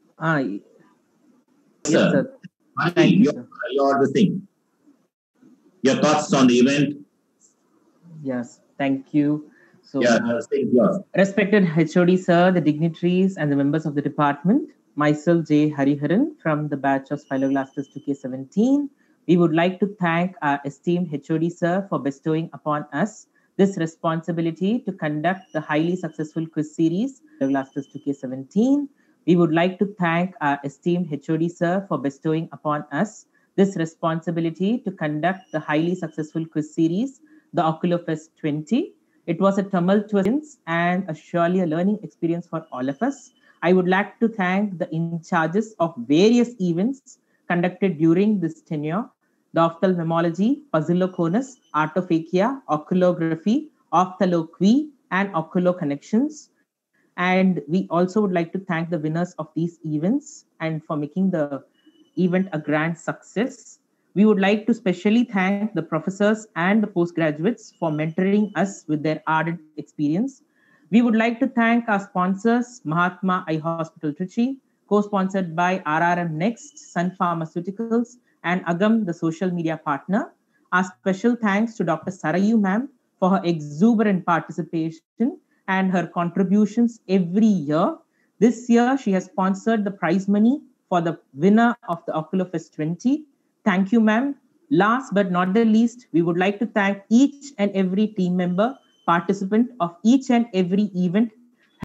[SPEAKER 2] Yes, sir.
[SPEAKER 1] Hari, your the thing. Your thoughts on the event?
[SPEAKER 2] Yes, thank you. So,
[SPEAKER 1] yours.
[SPEAKER 2] Respected HOD sir, the dignitaries and the members of the department, myself J. Hariharan from the batch of Sphyloglasters 2K17, we would like to thank our esteemed HOD sir for bestowing upon us this responsibility to conduct the highly successful quiz series, Sphyloglasters 2K17. We would like to thank our esteemed HOD sir for bestowing upon us this responsibility to conduct the highly successful quiz series, the Oculofest 20. It was a tumultuous and surely a learning experience for all of us. I would like to thank the in-charges of various events conducted during this tenure, the ophthalmology, puzzloconus, artophakia, oculography, ophthalmology, and oculo connections. And we also would like to thank the winners of these events and for making the event a grand success. We would like to specially thank the professors and the postgraduates for mentoring us with their ardent experience. We would like to thank our sponsors, Mahatma Eye Hospital Trichy, co-sponsored by RRM Next, Sun Pharmaceuticals, and Agam, the social media partner. Our special thanks to Dr. Sarayu ma'am for her exuberant participation and her contributions every year. This year, she has sponsored the prize money for the winner of the Oculofest 20. Thank you, ma'am. Last but not the least, we would like to thank each and every team member, participant of each and every event